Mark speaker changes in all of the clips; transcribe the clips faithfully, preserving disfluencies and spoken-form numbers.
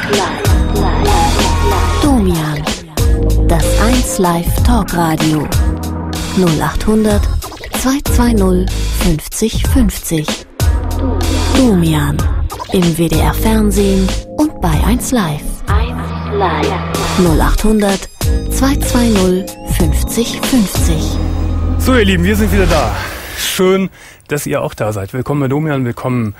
Speaker 1: Domian, das eins Live Talkradio. null acht hundert zweihundertzweißig fünfzig fünfzig. Domian, im W D R Fernsehen und bei eins Live. null acht hundert zweihundertzweißig fünfzig fünfzig.
Speaker 2: So, ihr Lieben, wir sind wieder da. Schön, dass ihr auch da seid. Willkommen bei Domian, willkommen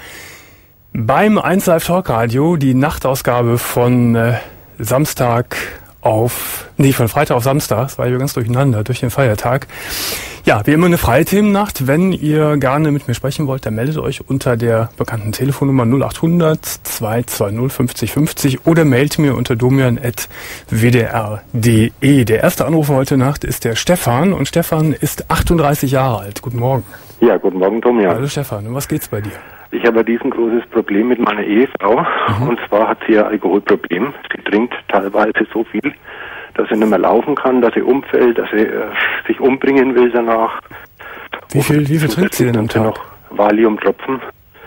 Speaker 2: beim eins Live Talkradio, die Nachtausgabe von äh, Samstag auf, nee, von Freitag auf Samstag, das war ja ganz durcheinander, durch den Feiertag. Ja, wie immer eine freie Themennacht. Wenn ihr gerne mit mir sprechen wollt, dann meldet euch unter der bekannten Telefonnummer null acht hundert zweihundertzweißig fünfzig fünfzig oder mailt mir unter domian at w d r punkt d e. Der erste Anrufer heute Nacht ist der Stefan und Stefan ist achtunddreißig Jahre alt. Guten Morgen.
Speaker 3: Ja, guten Morgen, Domian.
Speaker 2: Hallo Stefan, um was geht's bei dir?
Speaker 3: Ich habe ein riesengroßes Problem mit meiner Ehefrau. Mhm. Und zwar hat sie ein Alkoholproblem. Sie trinkt teilweise so viel, dass sie nicht mehr laufen kann, dass sie umfällt, dass sie äh, sich umbringen will danach.
Speaker 2: Wie viel, wie viel trinkt sie denn am Tag?
Speaker 3: Noch Valium-Tropfen.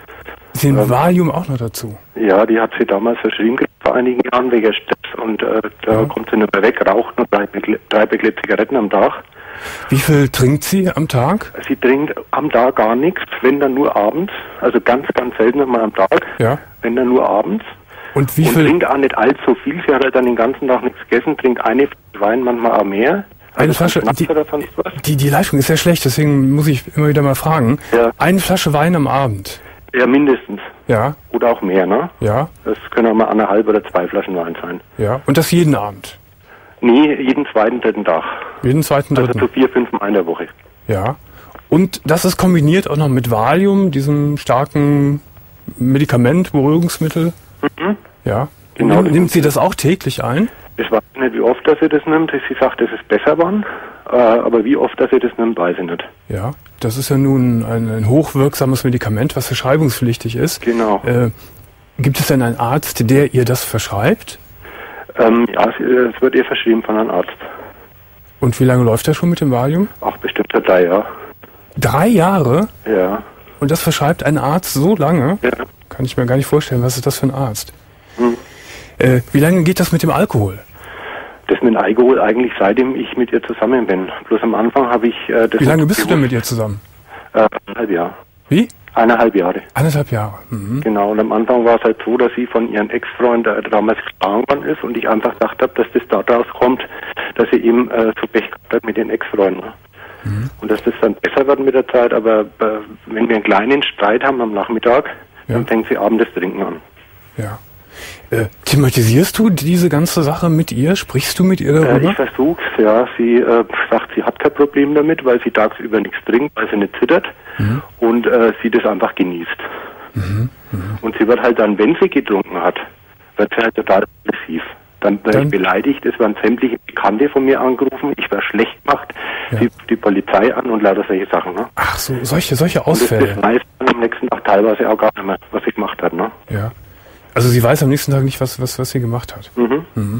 Speaker 2: Sie ähm, Valium auch noch dazu?
Speaker 3: Ja, die hat sie damals verschrieben vor einigen Jahren wegen Stress und äh, da ja. kommt sie nicht mehr weg, raucht nur drei, drei Paket Zigaretten am Tag.
Speaker 2: Wie viel trinkt sie am Tag?
Speaker 3: Sie trinkt am Tag gar nichts, wenn dann nur abends. Also ganz, ganz selten mal am Tag. Ja. Wenn dann nur abends.
Speaker 2: Und wie
Speaker 3: und
Speaker 2: viel?
Speaker 3: Trinkt auch nicht allzu viel. Sie hat halt dann den ganzen Tag nichts gegessen, trinkt eine Flasche Wein, manchmal auch mehr. Also
Speaker 2: eine Flasche, die, die, die Leitung ist sehr schlecht, deswegen muss ich immer wieder mal fragen. Ja. Eine Flasche Wein am Abend?
Speaker 3: Ja, mindestens.
Speaker 2: Ja.
Speaker 3: Oder auch mehr, ne?
Speaker 2: Ja.
Speaker 3: Das können auch mal anderthalb oder zwei Flaschen Wein sein.
Speaker 2: Ja. Und das jeden Abend?
Speaker 3: Nee, jeden zweiten, dritten Tag.
Speaker 2: Jeden zweiten, dritten?
Speaker 3: Also so vier, fünf Mal in der Woche.
Speaker 2: Ja. Und das ist kombiniert auch noch mit Valium, diesem starken Medikament, Beruhigungsmittel? Mhm. Ja. Genau. Nimmt, nimmt sie das auch täglich ein?
Speaker 3: Ich weiß nicht, wie oft dass sie das nimmt. Sie sagt, es ist besser geworden. Äh, aber wie oft dass sie das nimmt, weiß ich nicht.
Speaker 2: Ja, das ist ja nun ein, ein hochwirksames Medikament, was verschreibungspflichtig ist.
Speaker 3: Genau.
Speaker 2: Äh, gibt es denn einen Arzt, der ihr das verschreibt?
Speaker 3: Ähm, ja, es wird ihr verschrieben von einem Arzt.
Speaker 2: Und wie lange läuft das schon mit dem Valium?
Speaker 3: Ach, bestimmt seit drei Jahren.
Speaker 2: Drei Jahre?
Speaker 3: Ja.
Speaker 2: Und das verschreibt ein Arzt so lange?
Speaker 3: Ja.
Speaker 2: Kann ich mir gar nicht vorstellen. Was ist das für ein Arzt? Hm. Äh, wie lange geht das mit dem Alkohol?
Speaker 3: Das mit dem Alkohol eigentlich seitdem ich mit ihr zusammen bin. Bloß am Anfang habe ich... Äh, das
Speaker 2: wie lange bist du denn mit ihr zusammen?
Speaker 3: Äh, eineinhalb Jahre.
Speaker 2: Wie?
Speaker 3: Eineinhalb Jahre.
Speaker 2: Eineinhalb Jahre. Mhm.
Speaker 3: Genau, und am Anfang war es halt so, dass sie von ihrem Ex-Freund äh, damals geschlagen worden ist und ich einfach gedacht habe, dass das daraus kommt, dass sie eben äh, so Pech gehabt hat mit den Ex-Freunden. Ne? Mhm. Und dass das dann besser wird mit der Zeit, aber äh, wenn wir einen kleinen Streit haben am Nachmittag, ja. dann fängt sie abends das Trinken an.
Speaker 2: Ja. Äh, thematisierst du diese ganze Sache mit ihr? Sprichst du mit ihr darüber?
Speaker 3: Äh, ich versuch's, ja. Sie äh, sagt, sie hat kein Problem damit, weil sie tagsüber nichts trinkt, weil sie nicht zittert mhm. und äh, sie das einfach genießt. Mhm. Mhm. Und sie wird halt dann, wenn sie getrunken hat, wird sie halt total aggressiv. Dann werde ich beleidigt, es werden sämtliche Bekannte von mir angerufen, ich werde schlecht gemacht, ja. sie ruft die Polizei an und lauter solche Sachen. Ne?
Speaker 2: Ach so, solche, solche Ausfälle.
Speaker 3: Und das, das weiß dann am nächsten Tag teilweise auch gar nicht mehr, was sie gemacht hat. Ne?
Speaker 2: Ja. Also sie weiß am nächsten Tag nicht, was, was, was sie gemacht hat. Mhm. Mhm.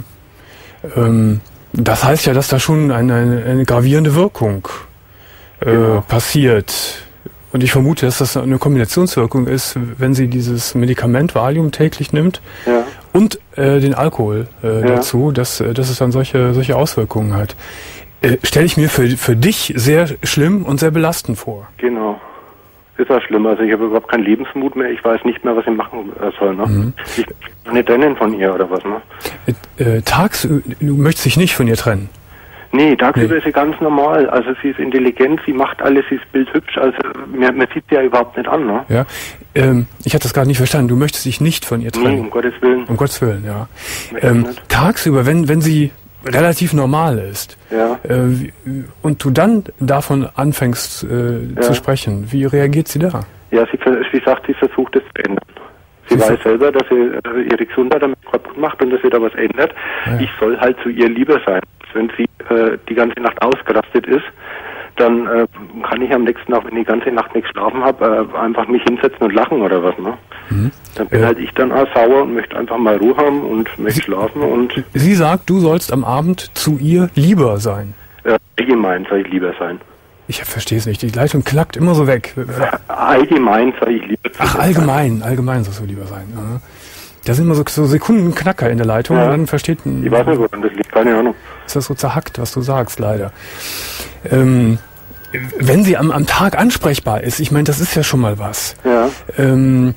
Speaker 2: Ähm, das heißt ja, dass da schon eine, eine, eine gravierende Wirkung äh, genau. passiert. Und ich vermute, dass das eine Kombinationswirkung ist, wenn sie dieses Medikament Valium täglich nimmt ja. und äh, den Alkohol äh, ja. dazu, dass, dass es dann solche, solche Auswirkungen hat. Äh, stelle ich mir für, für dich sehr schlimm und sehr belastend vor.
Speaker 3: Genau. Ist ja schlimm. Also ich habe überhaupt keinen Lebensmut mehr. Ich weiß nicht mehr, was ich machen soll. Ne? Mhm. Ich kann nicht trennen von ihr oder was. Ne?
Speaker 2: Äh, tagsüber, du möchtest dich nicht von ihr trennen?
Speaker 3: Nee, tagsüber nee. ist sie ganz normal. Also sie ist intelligent, sie macht alles, sie ist bildhübsch. Also man, man sieht sie ja überhaupt nicht an. Ne?
Speaker 2: Ja. Ähm, ich hatte das gerade nicht verstanden. Du möchtest dich nicht von ihr trennen?
Speaker 3: Nee, um Gottes Willen.
Speaker 2: Um Gottes Willen, ja. Ähm, tagsüber, wenn, wenn sie relativ normal ist
Speaker 3: ja.
Speaker 2: äh, und du dann davon anfängst äh, ja. zu sprechen, wie reagiert sie da?
Speaker 3: Ja, sie, sie sagt, sie versucht es zu ändern. Sie, sie weiß selber, dass sie äh, ihre Gesundheit damit kaputt macht und dass sie da was ändert. Ja. Ich soll halt zu ihr lieber sein. Wenn sie äh, die ganze Nacht ausgerastet ist, dann äh, kann ich am nächsten Tag, wenn ich die ganze Nacht nicht geschlafen habe, äh, einfach mich hinsetzen und lachen oder was. Ne? Mhm. Dann bin äh. halt ich dann auch sauer und möchte einfach mal Ruhe haben und möchte schlafen. Und
Speaker 2: sie sagt, du sollst am Abend zu ihr lieber sein.
Speaker 3: Äh, allgemein soll ich lieber sein.
Speaker 2: Ich verstehe es nicht. Die Leitung klackt immer so weg.
Speaker 3: Äh, allgemein soll ich lieber sein.
Speaker 2: Ach, allgemein. Allgemein sollst du lieber sein. Da sind immer so, so Sekundenknacker in der Leitung
Speaker 3: Ja.
Speaker 2: und dann versteht ein...
Speaker 3: Ich weiß nicht, woran das liegt, keine Ahnung.
Speaker 2: Ist das so zerhackt, was du sagst, leider. Ähm, wenn sie am, am Tag ansprechbar ist, ich meine, das ist ja schon mal was.
Speaker 3: Ja.
Speaker 2: Ähm,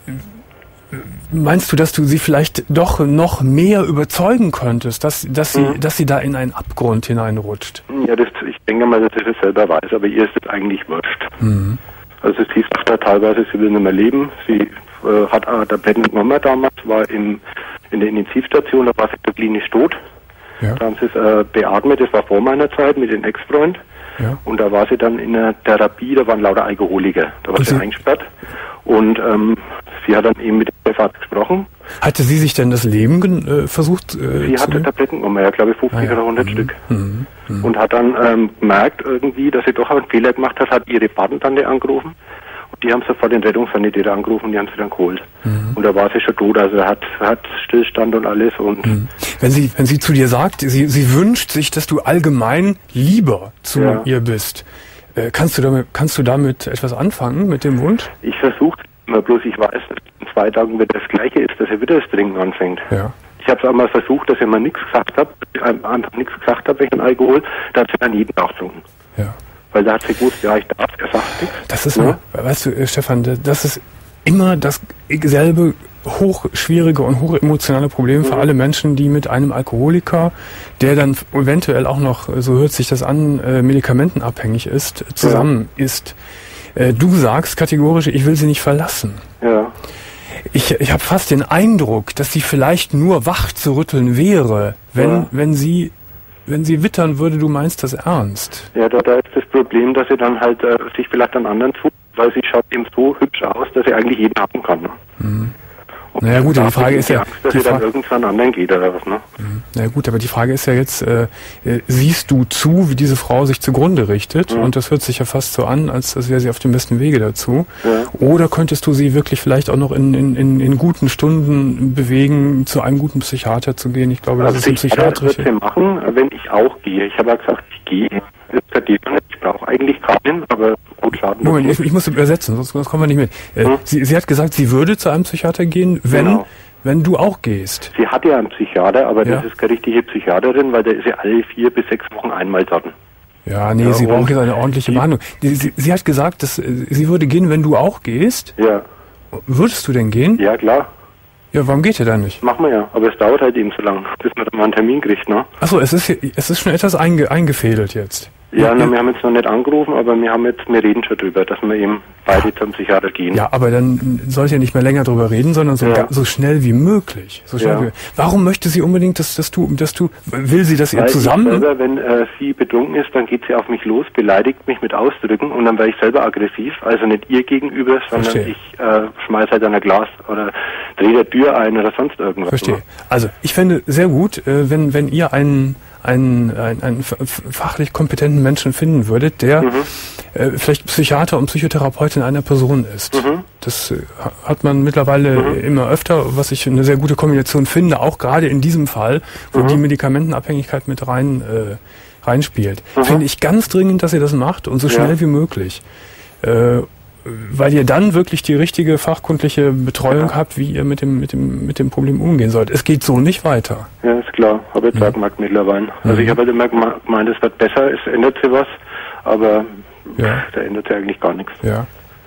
Speaker 2: meinst du, dass du sie vielleicht doch noch mehr überzeugen könntest, dass, dass, sie,
Speaker 3: Mhm.
Speaker 2: dass sie da in einen Abgrund hineinrutscht?
Speaker 3: Ja, das, ich denke mal, dass sie das selber weiß, aber ihr ist das eigentlich wurscht.
Speaker 2: Mhm.
Speaker 3: Also sie sagt da teilweise, sie will nicht mehr leben. Sie äh, hat äh, Tabletten genommen damals, war im, in der Intensivstation, da war sie klinisch tot.
Speaker 2: Ja.
Speaker 3: Da haben sie es äh, beatmet, das war vor meiner Zeit mit dem Ex-Freund.
Speaker 2: Ja.
Speaker 3: Und da war sie dann in der Therapie, da waren lauter Alkoholiker. Da war
Speaker 2: Und
Speaker 3: sie
Speaker 2: sie-
Speaker 3: eingesperrt. Und ähm, sie hat dann eben mit dem Chefarzt gesprochen.
Speaker 2: Hatte sie sich denn das Leben gen- äh, versucht äh,
Speaker 3: Sie
Speaker 2: zu
Speaker 3: hatte
Speaker 2: nehmen?
Speaker 3: Tabletten genommen, ja, glaube ich, fünfzig
Speaker 2: Ah, ja.
Speaker 3: oder hundert
Speaker 2: Mhm.
Speaker 3: Stück.
Speaker 2: Mhm. Mhm.
Speaker 3: Und hat dann ähm, gemerkt irgendwie, dass sie doch einen Fehler gemacht hat, hat ihre Patentante angerufen. Und die haben sofort den Rettungssanitäter angerufen und die haben sie dann geholt.
Speaker 2: Mhm.
Speaker 3: Und da war sie schon tot, also hat, hat Stillstand und alles. Und
Speaker 2: Mhm. Wenn sie, wenn sie zu dir sagt, sie, sie wünscht sich, dass du allgemein lieber zu
Speaker 3: Ja.
Speaker 2: ihr bist, äh, kannst du damit, kannst du damit etwas anfangen mit dem Wunsch?
Speaker 3: ich versuche immer, bloß ich weiß, dass in zwei Tagen wieder das Gleiche ist, dass er wieder das Trinken anfängt.
Speaker 2: Ja.
Speaker 3: Ich habe es auch mal versucht, dass ich mal nichts gesagt habe, einfach nichts gesagt habe wegen Alkohol, da hat sie dann jeden Tag getrunken.
Speaker 2: Ja.
Speaker 3: Weil da hat sie gewusst, ja, ich darf, er sagt nichts.
Speaker 2: Das ist,
Speaker 3: Ja.
Speaker 2: ja. weißt du, äh, Stefan, da- das ist immer dasselbe hochschwierige und hochemotionale Problem für
Speaker 3: Mhm.
Speaker 2: alle Menschen, die mit einem Alkoholiker, der dann eventuell auch noch, so hört sich das an, äh, medikamentenabhängig ist, zusammen ist. Äh, Du sagst kategorisch, ich will sie nicht verlassen.
Speaker 3: Ja.
Speaker 2: Ich, ich habe fast den Eindruck, dass sie vielleicht nur wach zu rütteln wäre, wenn,
Speaker 3: Ja.
Speaker 2: wenn sie, wenn sie wittern würde, du meinst das ernst.
Speaker 3: Ja, da, da ist das Problem, dass sie dann halt äh, sich vielleicht an anderen tut, weil sie schaut eben so hübsch aus, dass sie eigentlich jeden haben kann. Ne?
Speaker 2: Mhm.
Speaker 3: Und
Speaker 2: Naja, gut,
Speaker 3: da
Speaker 2: die
Speaker 3: hat
Speaker 2: Frage
Speaker 3: sie
Speaker 2: ist ja-
Speaker 3: Angst, dass
Speaker 2: die
Speaker 3: sie dann
Speaker 2: Fra-
Speaker 3: irgendwann anderen geht oder was, ne?
Speaker 2: Na gut, aber die Frage ist ja jetzt, äh, äh, siehst du zu, wie diese Frau sich zugrunde richtet?
Speaker 3: Mhm.
Speaker 2: Und das hört sich ja fast so an, als, als wäre sie auf dem besten Wege dazu.
Speaker 3: Ja.
Speaker 2: Oder könntest du sie wirklich vielleicht auch noch in, in, in, in guten Stunden bewegen, zu einem guten Psychiater zu gehen? Ich glaube, das
Speaker 3: Also
Speaker 2: ist ein
Speaker 3: ich werde
Speaker 2: psychiatrische...
Speaker 3: das machen, wenn ich auch gehe. Ich habe ja gesagt, ich gehe. Das ist der Thema nicht. Ich brauche eigentlich keinen, aber gut, schaden.
Speaker 2: Moment,
Speaker 3: tut's
Speaker 2: ich, ich muss übersetzen, sonst, sonst kommen wir nicht mit. Äh,
Speaker 3: Hm?
Speaker 2: sie, sie hat gesagt, sie würde zu einem Psychiater gehen, wenn,
Speaker 3: Genau.
Speaker 2: wenn du auch gehst.
Speaker 3: Sie hat ja einen Psychiater, aber
Speaker 2: Ja.
Speaker 3: das ist keine richtige Psychiaterin, weil der ist ja alle vier bis sechs Wochen einmal dort.
Speaker 2: Ja, nee,
Speaker 3: Ja,
Speaker 2: sie
Speaker 3: und
Speaker 2: braucht jetzt eine ordentliche
Speaker 3: die-
Speaker 2: Behandlung. Sie, sie, sie hat gesagt, dass äh, sie würde gehen, wenn du auch gehst.
Speaker 3: Ja,
Speaker 2: Würdest du denn gehen?
Speaker 3: ja klar,
Speaker 2: Ja, warum geht ihr dann nicht?
Speaker 3: machen wir ja. Aber es dauert halt eben so lang, bis man dann mal einen Termin kriegt, ne?
Speaker 2: Achso, es ist, es ist schon etwas einge, eingefädelt jetzt.
Speaker 3: Ja, na, wir haben jetzt noch nicht angerufen, aber wir haben jetzt, wir reden schon drüber, dass wir eben beide zum Psychiater gehen.
Speaker 2: Ja, aber dann sollt ihr nicht mehr länger drüber reden, sondern so,
Speaker 3: Ja.
Speaker 2: ga- so schnell wie möglich. So schnell
Speaker 3: Ja.
Speaker 2: wie, warum möchte sie unbedingt, dass, dass du, dass du, will sie, dass ihr
Speaker 3: Weil ich
Speaker 2: zusammen?
Speaker 3: selber, wenn äh, sie betrunken ist, dann geht sie auf mich los, beleidigt mich mit Ausdrücken und dann werde ich selber aggressiv, also nicht ihr gegenüber, sondern
Speaker 2: Verstehe.
Speaker 3: ich äh, schmeiß halt an ein Glas oder drehe der Tür ein oder sonst irgendwas.
Speaker 2: Verstehe.
Speaker 3: Ne?
Speaker 2: Also, ich fände sehr gut, äh, wenn, wenn ihr einen, einen, einen, einen f- f- fachlich kompetenten Menschen finden würdet, der
Speaker 3: Mhm.
Speaker 2: äh, vielleicht Psychiater und Psychotherapeut in einer Person ist.
Speaker 3: Mhm.
Speaker 2: Das äh, ha- hat man mittlerweile
Speaker 3: Mhm.
Speaker 2: immer öfter, was ich eine sehr gute Kombination finde, auch gerade in diesem Fall, wo
Speaker 3: Mhm.
Speaker 2: die Medikamentenabhängigkeit mit rein äh, reinspielt.
Speaker 3: Mhm.
Speaker 2: Finde ich ganz dringend, dass ihr das macht und so
Speaker 3: Ja.
Speaker 2: schnell wie möglich. Äh, weil ihr dann wirklich die richtige fachkundliche Betreuung
Speaker 3: Ja.
Speaker 2: habt, wie ihr mit dem, mit dem, mit dem Problem umgehen sollt. Es geht so nicht weiter.
Speaker 3: Ja, ist klar. Habe jetzt
Speaker 2: Mhm.
Speaker 3: auch gemerkt mittlerweile. Also
Speaker 2: Mhm.
Speaker 3: ich habe halt immer geme- gemeint, es wird besser, es ändert sich was, aber
Speaker 2: Ja.
Speaker 3: da ändert sich eigentlich gar nichts.
Speaker 2: Ja.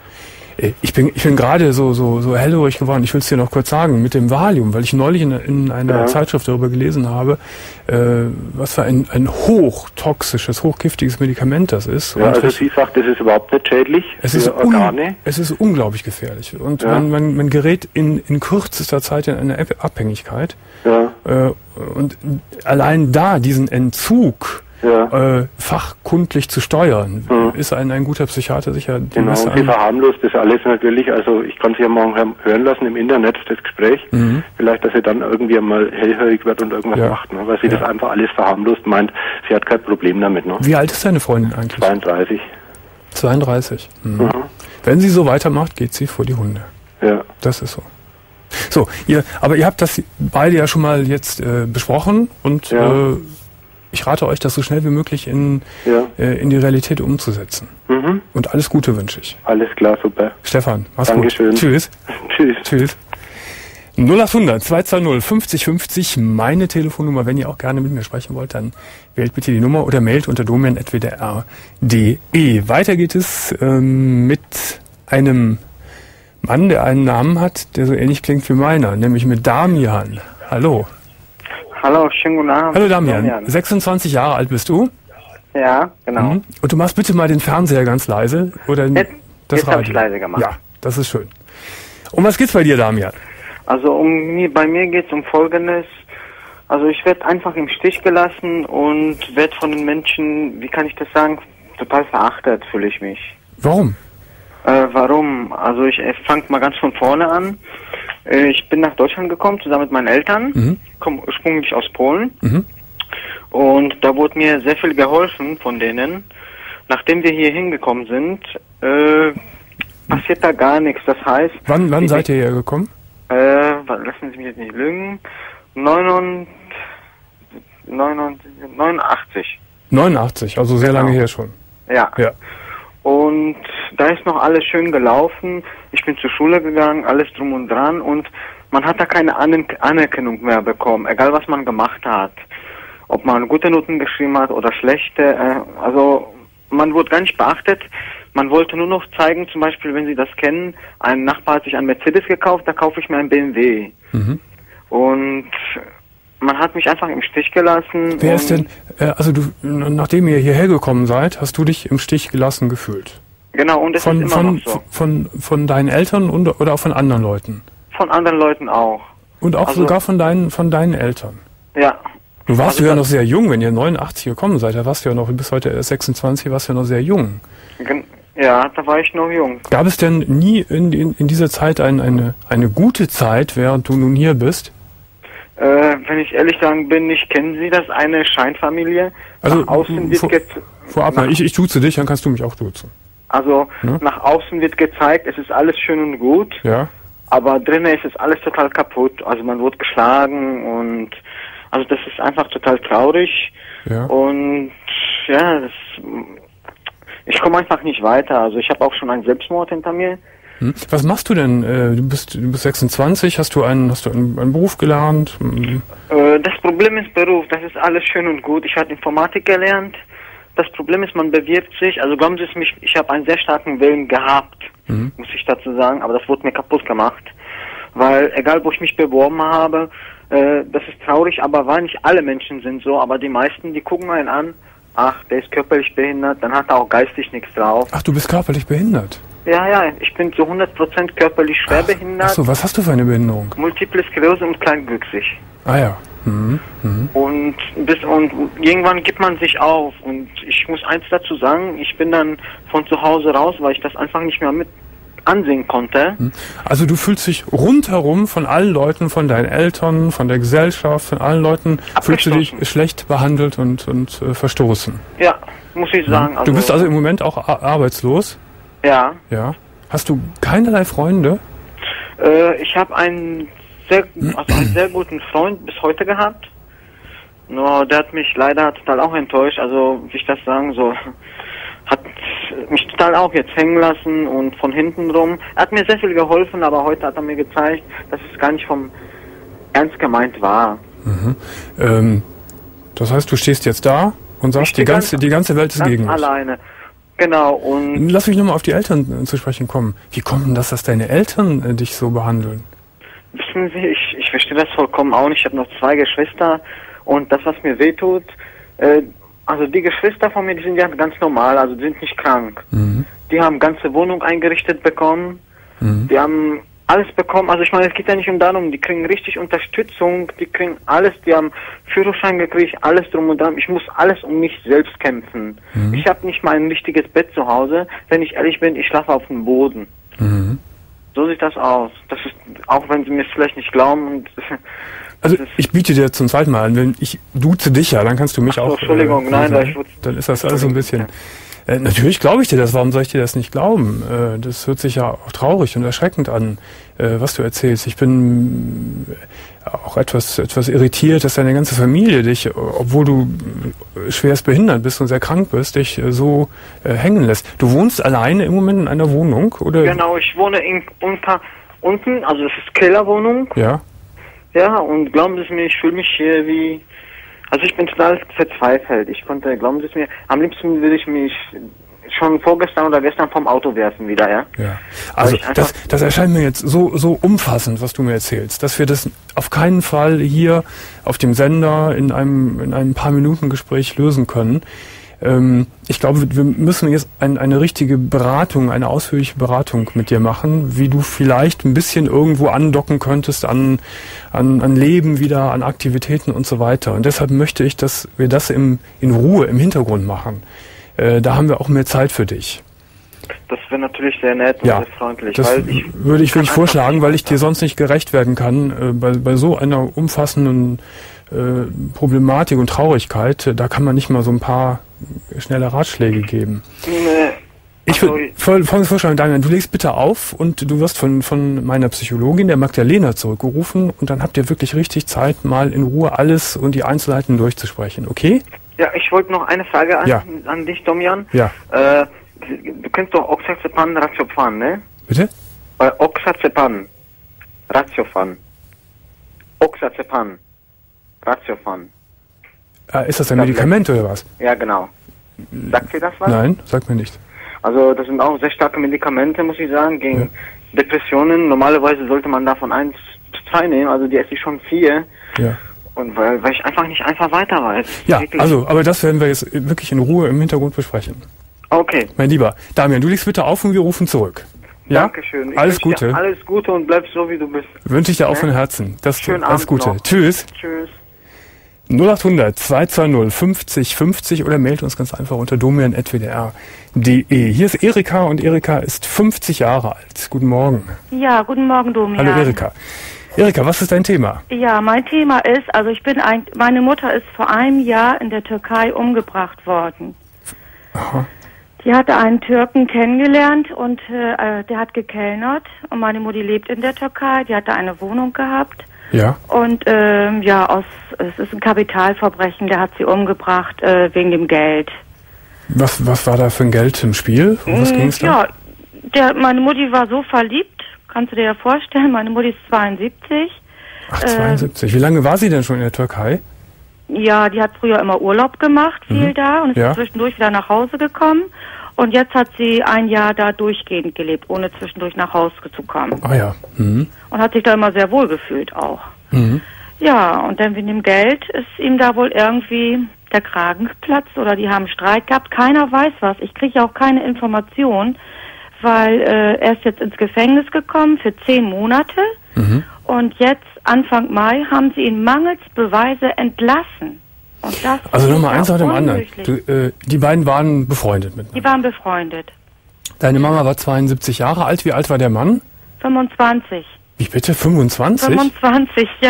Speaker 2: Ich bin, ich bin gerade so, so, so hellhörig geworden. Ich will es dir noch kurz sagen, mit dem Valium, weil ich neulich in, in einer
Speaker 3: Ja.
Speaker 2: Zeitschrift darüber gelesen habe, äh, was für ein, ein hochtoxisches, hochgiftiges Medikament das ist.
Speaker 3: Ja,
Speaker 2: Und
Speaker 3: also
Speaker 2: ich-
Speaker 3: sie sagt, das ist überhaupt nicht schädlich
Speaker 2: es
Speaker 3: für
Speaker 2: ist, un,
Speaker 3: Organe.
Speaker 2: es ist unglaublich gefährlich. Und
Speaker 3: Ja.
Speaker 2: man, man, man gerät in, in kürzester Zeit in eine Ab- Abhängigkeit.
Speaker 3: Ja,
Speaker 2: Äh, und allein da diesen Entzug
Speaker 3: ja.
Speaker 2: äh, fachkundlich zu steuern,
Speaker 3: Mhm.
Speaker 2: ist ein, ein guter Psychiater sicher die
Speaker 3: Genau,
Speaker 2: Messe
Speaker 3: und sie
Speaker 2: an.
Speaker 3: verharmlost das alles natürlich. Also ich kann sie ja morgen hör- hören lassen im Internet, das Gespräch.
Speaker 2: Mhm.
Speaker 3: Vielleicht, dass sie dann irgendwie mal hellhörig wird und irgendwas
Speaker 2: Ja.
Speaker 3: macht, ne? Weil sie
Speaker 2: Ja.
Speaker 3: das einfach alles verharmlost, meint, sie hat kein Problem damit. Ne?
Speaker 2: Wie alt ist deine Freundin eigentlich?
Speaker 3: zweiunddreißig.
Speaker 2: zweiunddreißig. Mhm.
Speaker 3: Mhm.
Speaker 2: Wenn sie so weitermacht, geht sie vor die Hunde.
Speaker 3: Ja.
Speaker 2: Das ist so. So, ihr, aber ihr habt das beide ja schon mal jetzt äh, besprochen und
Speaker 3: Ja.
Speaker 2: äh, ich rate euch, das so schnell wie möglich in,
Speaker 3: Ja.
Speaker 2: äh, in die Realität umzusetzen.
Speaker 3: Mhm.
Speaker 2: Und alles Gute wünsche ich.
Speaker 3: Alles klar, super.
Speaker 2: Stefan, mach's
Speaker 3: Dankeschön.
Speaker 2: gut. Tschüss.
Speaker 3: Tschüss.
Speaker 2: Tschüss. null acht hundert zwei zwei null fünfzig fünfzig, meine Telefonnummer. Wenn ihr auch gerne mit mir sprechen wollt, dann wählt bitte die Nummer oder mailt unter domian at w d r punkt d e. Weiter geht es ähm, mit einem Mann, der einen Namen hat, der so ähnlich klingt wie meiner, nämlich mit Damian. Hallo.
Speaker 4: Hallo, schönen guten Abend.
Speaker 2: Hallo Damian. Damian. sechsundzwanzig Jahre alt bist du?
Speaker 4: Ja, genau.
Speaker 2: Mhm. Und du machst bitte mal den Fernseher ganz leise oder
Speaker 4: jetzt,
Speaker 2: das
Speaker 4: jetzt
Speaker 2: Radio.
Speaker 4: Hab ich leise gemacht.
Speaker 2: Ja, das ist schön. Um was geht's bei dir, Damian?
Speaker 4: Also um bei mir geht's um Folgendes. Also ich werde einfach im Stich gelassen und werde von den Menschen, wie kann ich das sagen, total verachtet fühle ich mich.
Speaker 2: Warum?
Speaker 4: Äh, warum? Also ich äh, fange mal ganz von vorne an. Äh, ich bin nach Deutschland gekommen, zusammen mit meinen Eltern. Mhm. Komme ursprünglich aus Polen. Mhm. Und da wurde mir sehr viel geholfen von denen. Nachdem wir hier hingekommen sind, äh, passiert da gar nichts. Das heißt...
Speaker 2: Wann, wann seid ihr hierher gekommen?
Speaker 4: Äh, lassen Sie mich jetzt nicht lügen. neunundachtzig.
Speaker 2: neunundachtzig, also sehr lange
Speaker 4: genau.
Speaker 2: her schon.
Speaker 4: Ja.
Speaker 2: ja.
Speaker 4: Und da ist noch alles schön gelaufen. Ich bin zur Schule gegangen, alles drum und dran. Und man hat da keine Anerkennung mehr bekommen, egal was man gemacht hat. Ob man gute Noten geschrieben hat oder schlechte. Äh, also man wurde gar nicht beachtet. Man wollte nur noch zeigen, zum Beispiel, wenn Sie das kennen, ein Nachbar hat sich einen Mercedes gekauft, da kaufe ich mir einen B M W. Mhm. Und man hat mich einfach im Stich gelassen.
Speaker 2: Wer ist denn, äh, also du, nachdem ihr hierher gekommen seid, hast du dich im Stich gelassen gefühlt?
Speaker 4: Genau, und das
Speaker 2: von,
Speaker 4: ist immer
Speaker 2: von,
Speaker 4: noch so.
Speaker 2: Von, von, von deinen Eltern und, oder auch von anderen Leuten?
Speaker 4: Von anderen Leuten auch.
Speaker 2: Und auch also, sogar von deinen, von deinen Eltern?
Speaker 4: Ja.
Speaker 2: Du warst also ja noch sehr jung, wenn ihr neunundachtzig gekommen seid, da warst du ja noch, bis heute erst sechsundzwanzig, warst du ja noch sehr jung.
Speaker 4: Ja, da war ich noch jung.
Speaker 2: Gab es denn nie in, in, in dieser Zeit ein, eine, eine gute Zeit, während du nun hier bist?
Speaker 4: Äh, wenn ich ehrlich sagen bin, ich kennen Sie das, eine Scheinfamilie?
Speaker 2: Also,
Speaker 4: nach außen wird
Speaker 2: vor, vorab mal, ich, ich duze dich, dann kannst du mich auch duzen.
Speaker 4: Also, ja? Nach außen wird gezeigt, es ist alles schön und gut.
Speaker 2: Ja.
Speaker 4: Aber drinnen ist es alles total kaputt. Also man wird geschlagen und also das ist einfach total traurig.
Speaker 2: Ja.
Speaker 4: Und ja, das, ich komme einfach nicht weiter. Also ich habe auch schon einen Selbstmord hinter mir.
Speaker 2: Hm. Was machst du denn? Du bist du bist sechsundzwanzig, hast du einen hast du einen, einen Beruf gelernt?
Speaker 4: Äh, das Problem ist Beruf, das ist alles schön und gut. Ich habe Informatik gelernt. Das Problem ist, man bewirbt sich, also glauben Sie es mich, ich habe einen sehr starken Willen gehabt, mhm. muss ich dazu sagen, aber das wurde mir kaputt gemacht. Weil egal, wo ich mich beworben habe, äh, das ist traurig, aber weil nicht alle Menschen sind so, aber die meisten, die gucken einen an, ach, der ist körperlich behindert, dann hat er auch geistig nichts drauf.
Speaker 2: Ach, du bist körperlich behindert?
Speaker 4: Ja, ja, ich bin zu hundert Prozent körperlich schwer ach, behindert.
Speaker 2: Ach so, was hast du für eine Behinderung?
Speaker 4: Multiple Sklerose und kleinwüchsig.
Speaker 2: Ah ja. Mhm. Mhm.
Speaker 4: Und bis und irgendwann gibt man sich auf und ich muss eins dazu sagen, ich bin dann von zu Hause raus, weil ich das einfach nicht mehr mit ansehen konnte.
Speaker 2: Also du fühlst dich rundherum von allen Leuten, von deinen Eltern, von der Gesellschaft, von allen Leuten, fühlst du dich schlecht behandelt und, und äh, verstoßen?
Speaker 4: Ja, muss ich sagen.
Speaker 2: Ja. Du bist also im Moment auch arbeitslos?
Speaker 4: Ja.
Speaker 2: Ja. Hast du keinerlei Freunde?
Speaker 4: Äh, ich habe einen sehr, also einen sehr guten Freund bis heute gehabt. Nur der hat mich leider total auch enttäuscht. Also, wie ich das sagen soll, hat mich total auch jetzt hängen lassen und von hinten rum. Er hat mir sehr viel geholfen, aber heute hat er mir gezeigt, dass es gar nicht vom Ernst gemeint war.
Speaker 2: Mhm. Ähm, das heißt, du stehst jetzt da und sagst, die ganze, die ganze Welt ist gegen uns.
Speaker 4: Alleine. Genau, und...
Speaker 2: Lass mich nochmal auf die Eltern zu sprechen kommen. Wie kommt denn das, dass deine Eltern äh, dich so behandeln?
Speaker 4: Wissen Sie, ich, ich verstehe das vollkommen auch nicht. Ich habe noch zwei Geschwister und das, was mir wehtut, äh, also die Geschwister von mir, die sind ja ganz normal, also die sind nicht krank. Mhm. Die haben ganze Wohnung eingerichtet bekommen, mhm. die haben alles bekommen, also ich meine, es geht ja nicht um darum, die kriegen richtig Unterstützung, die kriegen alles, die haben Führerschein gekriegt, alles drum und dran. Ich muss alles um mich selbst kämpfen. Mhm. Ich habe nicht mal ein richtiges Bett zu Hause. Wenn ich ehrlich bin, ich schlafe auf dem Boden. Mhm. So sieht das aus. Das ist, auch wenn Sie mir es vielleicht nicht glauben. Und
Speaker 2: also ich biete dir zum zweiten Mal an, wenn ich duze dich ja, dann kannst du mich
Speaker 4: Ach,
Speaker 2: auch...
Speaker 4: Entschuldigung, äh, nein, da ich
Speaker 2: dann ist das alles so ein bisschen... Äh, natürlich glaube ich dir das, warum soll ich dir das nicht glauben? Äh, das hört sich ja auch traurig und erschreckend an, äh, was du erzählst. Ich bin auch etwas etwas irritiert, dass deine ganze Familie dich, obwohl du schwerst behindert bist und sehr krank bist, dich äh, so äh, hängen lässt. Du wohnst alleine im Moment in einer Wohnung, oder?
Speaker 4: Genau, ich wohne in, unter unten, also das ist Kellerwohnung.
Speaker 2: Ja.
Speaker 4: Ja, und glauben Sie es mir, ich fühle mich hier wie, also ich bin total verzweifelt. Ich konnte, glauben Sie es mir, am liebsten würde ich mich schon vorgestern oder gestern vom Auto werfen wieder, ja.
Speaker 2: Ja. Also das, das erscheint mir jetzt so, so umfassend, was du mir erzählst, dass wir das auf keinen Fall hier auf dem Sender in einem, in einem paar Minuten Gespräch lösen können. Ähm, ich glaube, wir müssen jetzt ein, eine richtige Beratung, eine ausführliche Beratung mit dir machen, wie du vielleicht ein bisschen irgendwo andocken könntest an, an, an Leben wieder, an Aktivitäten und so weiter. Und deshalb möchte ich, dass wir das im, in Ruhe im Hintergrund machen. Äh, da haben wir auch mehr Zeit für dich.
Speaker 4: Das wäre natürlich sehr nett und
Speaker 2: ja,
Speaker 4: sehr freundlich.
Speaker 2: Das
Speaker 4: weil ich
Speaker 2: würde ich wirklich vorschlagen, weil ich dir sonst nicht gerecht werden kann. Äh, bei, bei so einer umfassenden äh, Problematik und Traurigkeit, äh, da kann man nicht mal so ein paar schnelle Ratschläge geben.
Speaker 4: Nee.
Speaker 2: Ich würde folgendes vorschlagen, Damian, du legst bitte auf und du wirst von, von meiner Psychologin, der Magdalena, zurückgerufen und dann habt ihr wirklich richtig Zeit, mal in Ruhe alles und die Einzelheiten durchzusprechen, okay?
Speaker 4: Ja, ich wollte noch eine Frage an,
Speaker 2: ja.
Speaker 4: an dich, Domian.
Speaker 2: Ja.
Speaker 4: Äh, du kennst doch Oxazepan, Ratiopan, ne?
Speaker 2: Bitte?
Speaker 4: Äh, Oxazepan, Ratiopan. Oxazepan, Ratiopan.
Speaker 2: Ah, ist das ein Medikament oder was?
Speaker 4: Ja, genau. Sagt dir das was?
Speaker 2: Nein, sagt mir nicht.
Speaker 4: Also das sind auch sehr starke Medikamente, muss ich sagen, gegen
Speaker 2: ja.
Speaker 4: Depressionen. Normalerweise sollte man davon eins, zwei nehmen, also die esse ich schon vier.
Speaker 2: Ja.
Speaker 4: Und weil, weil ich einfach nicht einfach weiter weiß.
Speaker 2: Ja,
Speaker 4: wirklich.
Speaker 2: also, aber das werden wir jetzt wirklich in Ruhe im Hintergrund besprechen.
Speaker 4: Okay.
Speaker 2: Mein Lieber, Damian, du legst bitte auf und wir rufen zurück. Ja?
Speaker 4: Dankeschön. Ich
Speaker 2: alles Gute.
Speaker 4: Alles Gute und bleib so, wie du bist.
Speaker 2: Wünsche ich dir auch
Speaker 4: ne?
Speaker 2: von Herzen. Das
Speaker 4: Schönen
Speaker 2: alles
Speaker 4: Abend
Speaker 2: Gute.
Speaker 4: noch.
Speaker 2: Tschüss.
Speaker 4: Tschüss.
Speaker 2: null acht hundert zwei zwei null fünfzig fünfzig oder mailt uns ganz einfach unter domian at w d r punkt d e. Hier ist Erika und Erika ist fünfzig Jahre alt. Guten Morgen.
Speaker 5: Ja, guten Morgen, Domian.
Speaker 2: Hallo Erika. Erika, was ist dein Thema?
Speaker 5: Ja, mein Thema ist, also ich bin ein, meine Mutter ist vor einem Jahr in der Türkei umgebracht worden.
Speaker 2: Aha.
Speaker 5: Die hatte einen Türken kennengelernt und äh, der hat gekellnert und meine Mutti lebt in der Türkei, die hatte eine Wohnung gehabt.
Speaker 2: Ja.
Speaker 5: Und ähm, ja, aus es ist ein Kapitalverbrechen, der hat sie umgebracht äh, wegen dem Geld.
Speaker 2: Was was war da für ein Geld im Spiel? Um was ging es da?
Speaker 5: Ja, der, meine Mutti war so verliebt, kannst du dir ja vorstellen, meine Mutti ist zweiundsiebzig.
Speaker 2: Ach, zweiundsiebzig. Äh, Wie lange war sie denn schon in der Türkei?
Speaker 5: Ja, die hat früher immer Urlaub gemacht, viel mhm. da und ist
Speaker 2: ja.
Speaker 5: zwischendurch wieder nach Hause gekommen. Und jetzt hat sie ein Jahr da durchgehend gelebt, ohne zwischendurch nach Hause zu kommen.
Speaker 2: Ah ja. Mhm.
Speaker 5: Und hat sich da immer sehr wohl gefühlt auch.
Speaker 2: Mhm.
Speaker 5: Ja, und dann wegen dem Geld ist ihm da wohl irgendwie der Kragen geplatzt oder die haben Streit gehabt. Keiner weiß was. Ich kriege auch keine Information, weil äh, er ist jetzt ins Gefängnis gekommen für zehn Monate.
Speaker 2: Mhm.
Speaker 5: Und jetzt, Anfang Mai, haben sie ihn mangels Beweise entlassen. Und das
Speaker 2: also nochmal eins nach dem anderen. Du, äh, die beiden waren befreundet miteinander.
Speaker 5: Die waren befreundet.
Speaker 2: Deine Mama war zweiundsiebzig Jahre alt. Wie alt war der Mann?
Speaker 5: fünfundzwanzig.
Speaker 2: Wie bitte? fünfundzwanzig?
Speaker 5: fünfundzwanzig, ja.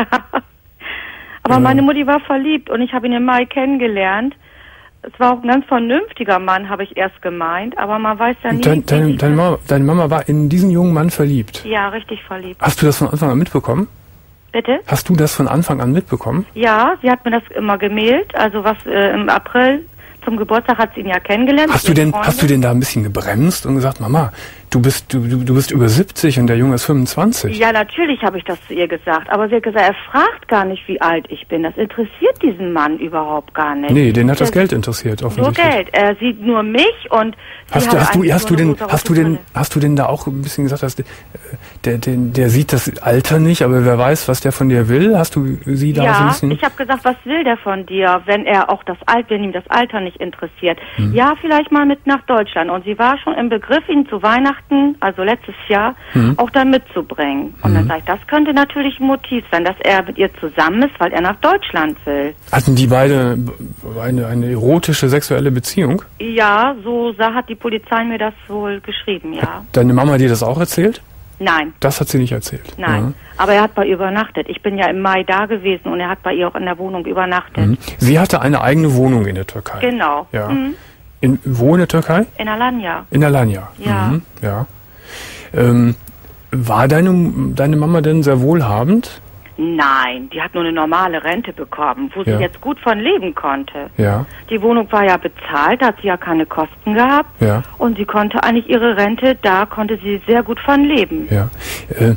Speaker 5: Aber
Speaker 2: ja.
Speaker 5: meine Mutti war verliebt und ich habe ihn im Mai kennengelernt. Es war auch ein ganz vernünftiger Mann, habe ich erst gemeint, aber man weiß ja nie...
Speaker 2: Dein, deine, deine, Mama, deine Mama war in diesen jungen Mann verliebt?
Speaker 5: Ja, richtig verliebt.
Speaker 2: Hast du das von Anfang an mitbekommen?
Speaker 5: Bitte?
Speaker 2: Hast du das von Anfang an mitbekommen?
Speaker 5: Ja, sie hat mir das immer gemailt, also was äh, im April zum Geburtstag hat sie ihn ja kennengelernt.
Speaker 2: Hast du denn, hast du denn da ein bisschen gebremst und gesagt, Mama, du bist, du, du bist über siebzig und der Junge ist fünfundzwanzig?
Speaker 5: Ja, natürlich habe ich das zu ihr gesagt, aber sie hat gesagt, er fragt gar nicht, wie alt ich bin. Das interessiert diesen Mann überhaupt gar nicht.
Speaker 2: Nee, den hat
Speaker 5: der
Speaker 2: das Geld interessiert, offensichtlich.
Speaker 5: Nur Geld. Er sieht nur mich und
Speaker 2: Hast du, hast du, hast du denn, hast du denn, hast du denn da auch ein bisschen gesagt, dass der, der, der, der sieht das Alter nicht, aber wer weiß, was der von dir will? Hast du sie da
Speaker 5: ja,
Speaker 2: so ein bisschen?
Speaker 5: Ich habe gesagt, was will der von dir, wenn er auch das Alter, wenn ihm das Alter nicht interessiert?
Speaker 2: Hm.
Speaker 5: Ja, vielleicht mal mit nach Deutschland. Und sie war schon im Begriff, ihn zu Weihnachten, also letztes Jahr, hm. auch da mitzubringen. Und hm. dann sage ich, das könnte natürlich ein Motiv sein, dass er mit ihr zusammen ist, weil er nach Deutschland will.
Speaker 2: Hatten die beide eine, eine erotische sexuelle Beziehung?
Speaker 5: Ja, so hat die Polizei mir das wohl geschrieben, ja.
Speaker 2: Hat deine Mama dir das auch erzählt?
Speaker 5: Nein.
Speaker 2: Das hat sie nicht erzählt?
Speaker 5: Nein, ja. Aber er hat bei ihr übernachtet. Ich bin ja im Mai da gewesen und er hat bei ihr auch in der Wohnung übernachtet.
Speaker 2: Mhm. Sie hatte eine eigene Wohnung in der Türkei?
Speaker 5: Genau.
Speaker 2: Ja.
Speaker 5: Mhm.
Speaker 2: In, wo in der Türkei?
Speaker 5: In Alanya.
Speaker 2: In Alanya?
Speaker 5: Ja.
Speaker 2: Mhm. Ja. Ähm, war deine, deine Mama denn sehr wohlhabend?
Speaker 5: Nein, die hat nur eine normale Rente bekommen, wo
Speaker 2: ja.
Speaker 5: sie jetzt gut von leben konnte.
Speaker 2: Ja.
Speaker 5: Die Wohnung war ja bezahlt, da hat sie ja keine Kosten gehabt.
Speaker 2: Ja.
Speaker 5: Und sie konnte eigentlich ihre Rente, da konnte sie sehr gut von leben.
Speaker 2: Ja. Äh,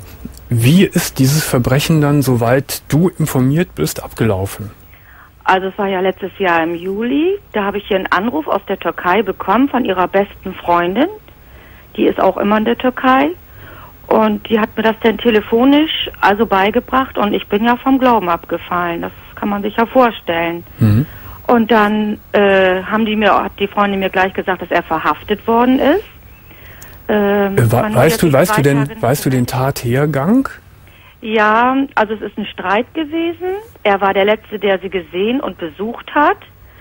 Speaker 2: Wie ist dieses Verbrechen dann, soweit du informiert bist, abgelaufen?
Speaker 5: Also es war ja letztes Jahr im Juli, da habe ich hier einen Anruf aus der Türkei bekommen von ihrer besten Freundin. Die ist auch immer in der Türkei. Und die hat mir das dann telefonisch also beigebracht und ich bin ja vom Glauben abgefallen. Das kann man sich ja vorstellen. Mhm. Und dann äh, haben die mir, hat die Freundin mir gleich gesagt, dass er verhaftet worden ist. Ähm,
Speaker 2: äh, weißt du, weißt du denn, weißt du den Tathergang?
Speaker 5: Ja, also es ist ein Streit gewesen. Er war der Letzte, der sie gesehen und besucht hat.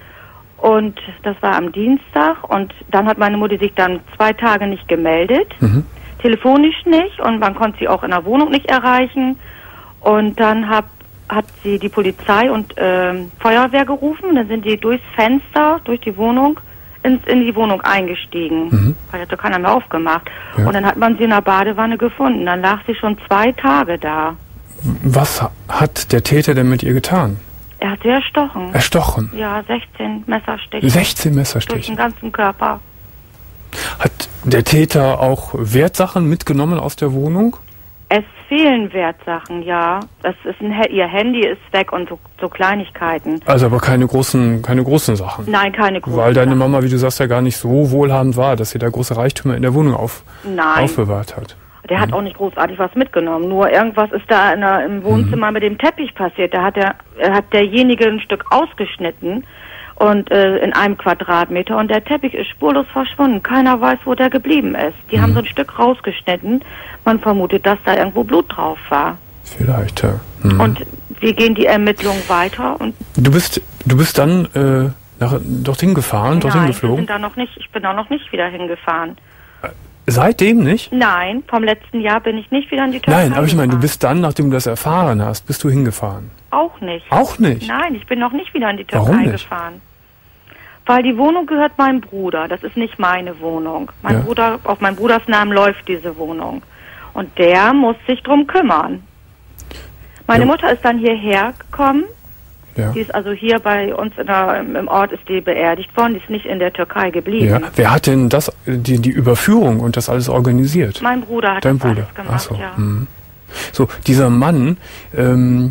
Speaker 5: Und das war am Dienstag. Und dann hat meine Mutter sich dann zwei Tage nicht gemeldet. Mhm. Telefonisch nicht. Und man konnte sie auch in der Wohnung nicht erreichen. Und dann hab, hat sie die Polizei und ähm, Feuerwehr gerufen. Dann sind die durchs Fenster, durch die Wohnung, in, in die Wohnung eingestiegen. Mhm. Weil hat doch keiner mehr aufgemacht. Ja. Und dann hat man sie in der Badewanne gefunden. Dann lag sie schon zwei Tage da.
Speaker 2: Was hat der Täter denn mit ihr getan?
Speaker 5: Er hat sie erstochen.
Speaker 2: Erstochen?
Speaker 5: Ja, sechzehn Messerstiche.
Speaker 2: sechzehn Messerstiche?
Speaker 5: Durch den ganzen Körper.
Speaker 2: Hat der Täter auch Wertsachen mitgenommen aus der Wohnung?
Speaker 5: Es fehlen Wertsachen, ja. Es ist ein, ihr Handy ist weg und so, so Kleinigkeiten.
Speaker 2: Also aber keine großen, keine großen Sachen?
Speaker 5: Nein, keine großen
Speaker 2: Weil deine
Speaker 5: Sachen.
Speaker 2: Mama, wie du sagst, ja gar nicht so wohlhabend war, dass sie da große Reichtümer in der Wohnung auf,
Speaker 5: Nein.
Speaker 2: aufbewahrt hat.
Speaker 5: Der hat auch nicht großartig was mitgenommen. Nur irgendwas ist da in der, im Wohnzimmer mhm. mit dem Teppich passiert. Da hat der, hat derjenige ein Stück ausgeschnitten und äh, in einem Quadratmeter und der Teppich ist spurlos verschwunden. Keiner weiß, wo der geblieben ist. Die mhm. haben so ein Stück rausgeschnitten. Man vermutet, dass da irgendwo Blut drauf war.
Speaker 2: Vielleicht, ja. Mhm.
Speaker 5: Und wir gehen die Ermittlungen weiter. Und
Speaker 2: du bist, du bist dann äh, nach, dorthin gefahren,
Speaker 5: Nein,
Speaker 2: dorthin geflogen?
Speaker 5: Wir sind da noch nicht, ich bin da noch nicht wieder hingefahren.
Speaker 2: Seitdem nicht?
Speaker 5: Nein, vom letzten Jahr bin ich nicht wieder in die Türkei
Speaker 2: Nein, aber ich meine, du
Speaker 5: gefahren.
Speaker 2: bist dann, nachdem du das erfahren hast, bist du hingefahren?
Speaker 5: Auch nicht.
Speaker 2: Auch nicht?
Speaker 5: Nein, ich bin noch nicht wieder in die Türkei
Speaker 2: Warum nicht?
Speaker 5: gefahren. Weil die Wohnung gehört meinem Bruder. Das ist nicht meine Wohnung. Mein
Speaker 2: Ja.
Speaker 5: Bruder, auf meinen Bruders Namen läuft diese Wohnung. Und der muss sich drum kümmern. Meine
Speaker 2: Ja.
Speaker 5: Mutter ist dann hierher gekommen.
Speaker 2: Ja.
Speaker 5: Die ist also hier bei uns in der, im Ort ist die beerdigt worden. Die ist nicht in der Türkei geblieben.
Speaker 2: Ja. Wer hat denn das, die, die Überführung und das alles organisiert?
Speaker 5: Mein Bruder hat
Speaker 2: Dein
Speaker 5: das
Speaker 2: Bruder.
Speaker 5: alles gemacht,
Speaker 2: Ach so.
Speaker 5: ja.
Speaker 2: Mhm. So, dieser Mann, ähm,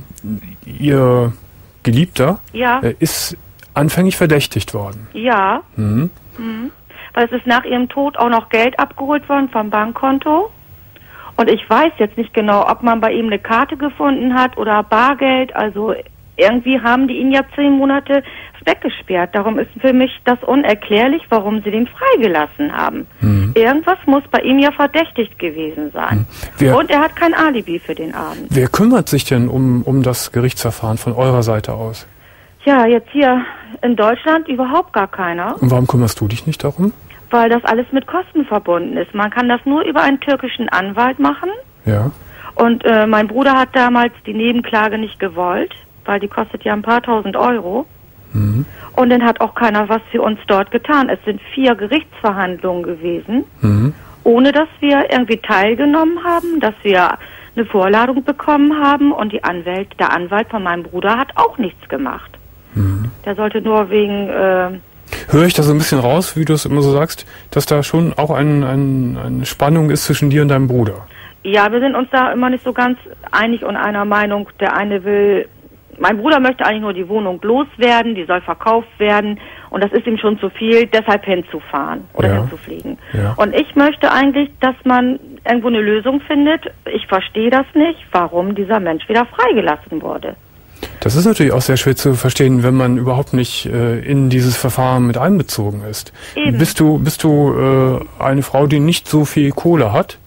Speaker 2: ihr Geliebter,
Speaker 5: Ja.
Speaker 2: äh, ist anfänglich verdächtigt worden.
Speaker 5: Ja.
Speaker 2: Mhm.
Speaker 5: Mhm. Weil es ist nach ihrem Tod auch noch Geld abgeholt worden vom Bankkonto. Und ich weiß jetzt nicht genau, ob man bei ihm eine Karte gefunden hat oder Bargeld. Also irgendwie haben die ihn ja zehn Monate weggesperrt. Darum ist für mich das unerklärlich, warum sie den freigelassen haben. Mhm. Irgendwas muss bei ihm ja verdächtigt gewesen sein.
Speaker 2: Mhm. Wer,
Speaker 5: Und er hat kein Alibi für den Abend.
Speaker 2: wer kümmert sich denn um, um das Gerichtsverfahren von eurer Seite aus?
Speaker 5: Ja, jetzt hier in Deutschland überhaupt gar keiner.
Speaker 2: Und warum kümmerst du dich nicht darum?
Speaker 5: Weil das alles mit Kosten verbunden ist. Man kann das nur über einen türkischen Anwalt machen.
Speaker 2: Ja.
Speaker 5: Und äh, mein Bruder hat damals die Nebenklage nicht gewollt, weil die kostet ja ein paar tausend Euro. Mhm. Und dann hat auch keiner was für uns dort getan. Es sind vier Gerichtsverhandlungen gewesen, mhm. ohne dass wir irgendwie teilgenommen haben, dass wir eine Vorladung bekommen haben. Und die Anwalt, der Anwalt von meinem Bruder hat auch nichts gemacht. Mhm. Der sollte nur wegen... Äh,
Speaker 2: Höre ich da so ein bisschen raus, wie du es immer so sagst, dass da schon auch ein, ein, eine Spannung ist zwischen dir und deinem Bruder?
Speaker 5: Ja, wir sind uns da immer nicht so ganz einig und einer Meinung. Der eine will, mein Bruder möchte eigentlich nur die Wohnung loswerden, die soll verkauft werden und das ist ihm schon zu viel, deshalb hinzufahren oder
Speaker 2: ja.
Speaker 5: hinzufliegen.
Speaker 2: Ja.
Speaker 5: Und ich möchte eigentlich, dass man irgendwo eine Lösung findet. Ich verstehe das nicht, warum dieser Mensch wieder freigelassen wurde.
Speaker 2: Das ist natürlich auch sehr schwer zu verstehen, wenn man überhaupt nicht äh, in dieses Verfahren mit einbezogen ist. Eben. Bist du, bist du äh, eine Frau, die nicht so viel Kohle hat?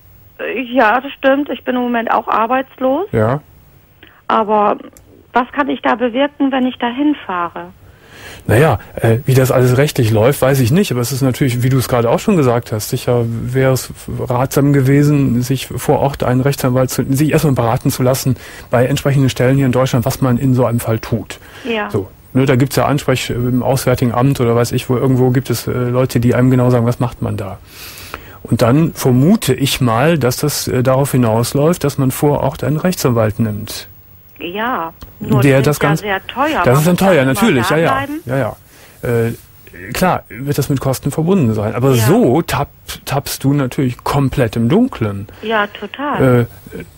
Speaker 5: Ja, das stimmt. Ich bin im Moment auch arbeitslos.
Speaker 2: Ja.
Speaker 5: Aber was kann ich da bewirken, wenn ich da hinfahre?
Speaker 2: Naja, äh, wie das alles rechtlich läuft, weiß ich nicht. Aber es ist natürlich, wie du es gerade auch schon gesagt hast, sicher wäre es ratsam gewesen, sich vor Ort einen Rechtsanwalt zu, sich erstmal beraten zu lassen bei entsprechenden Stellen hier in Deutschland, was man in so einem Fall tut.
Speaker 5: Ja.
Speaker 2: So, ne, da gibt's ja Ansprech im Auswärtigen Amt oder weiß ich wo, irgendwo gibt es äh, Leute, die einem genau sagen, was macht man da. Und dann vermute ich mal, dass das äh, darauf hinausläuft, dass man vor Ort einen Rechtsanwalt nimmt.
Speaker 5: Ja, nur
Speaker 2: der
Speaker 5: die
Speaker 2: das
Speaker 5: sind
Speaker 2: ganz,
Speaker 5: ja sehr teuer.
Speaker 2: Das ist dann teuer,
Speaker 5: Man muss
Speaker 2: natürlich, ja, ja,
Speaker 5: bleiben.
Speaker 2: ja, ja. Äh, klar, wird das mit Kosten verbunden sein, aber
Speaker 5: Ja.
Speaker 2: so tapp, tappst du natürlich komplett im Dunkeln.
Speaker 5: Ja, total.
Speaker 2: Äh,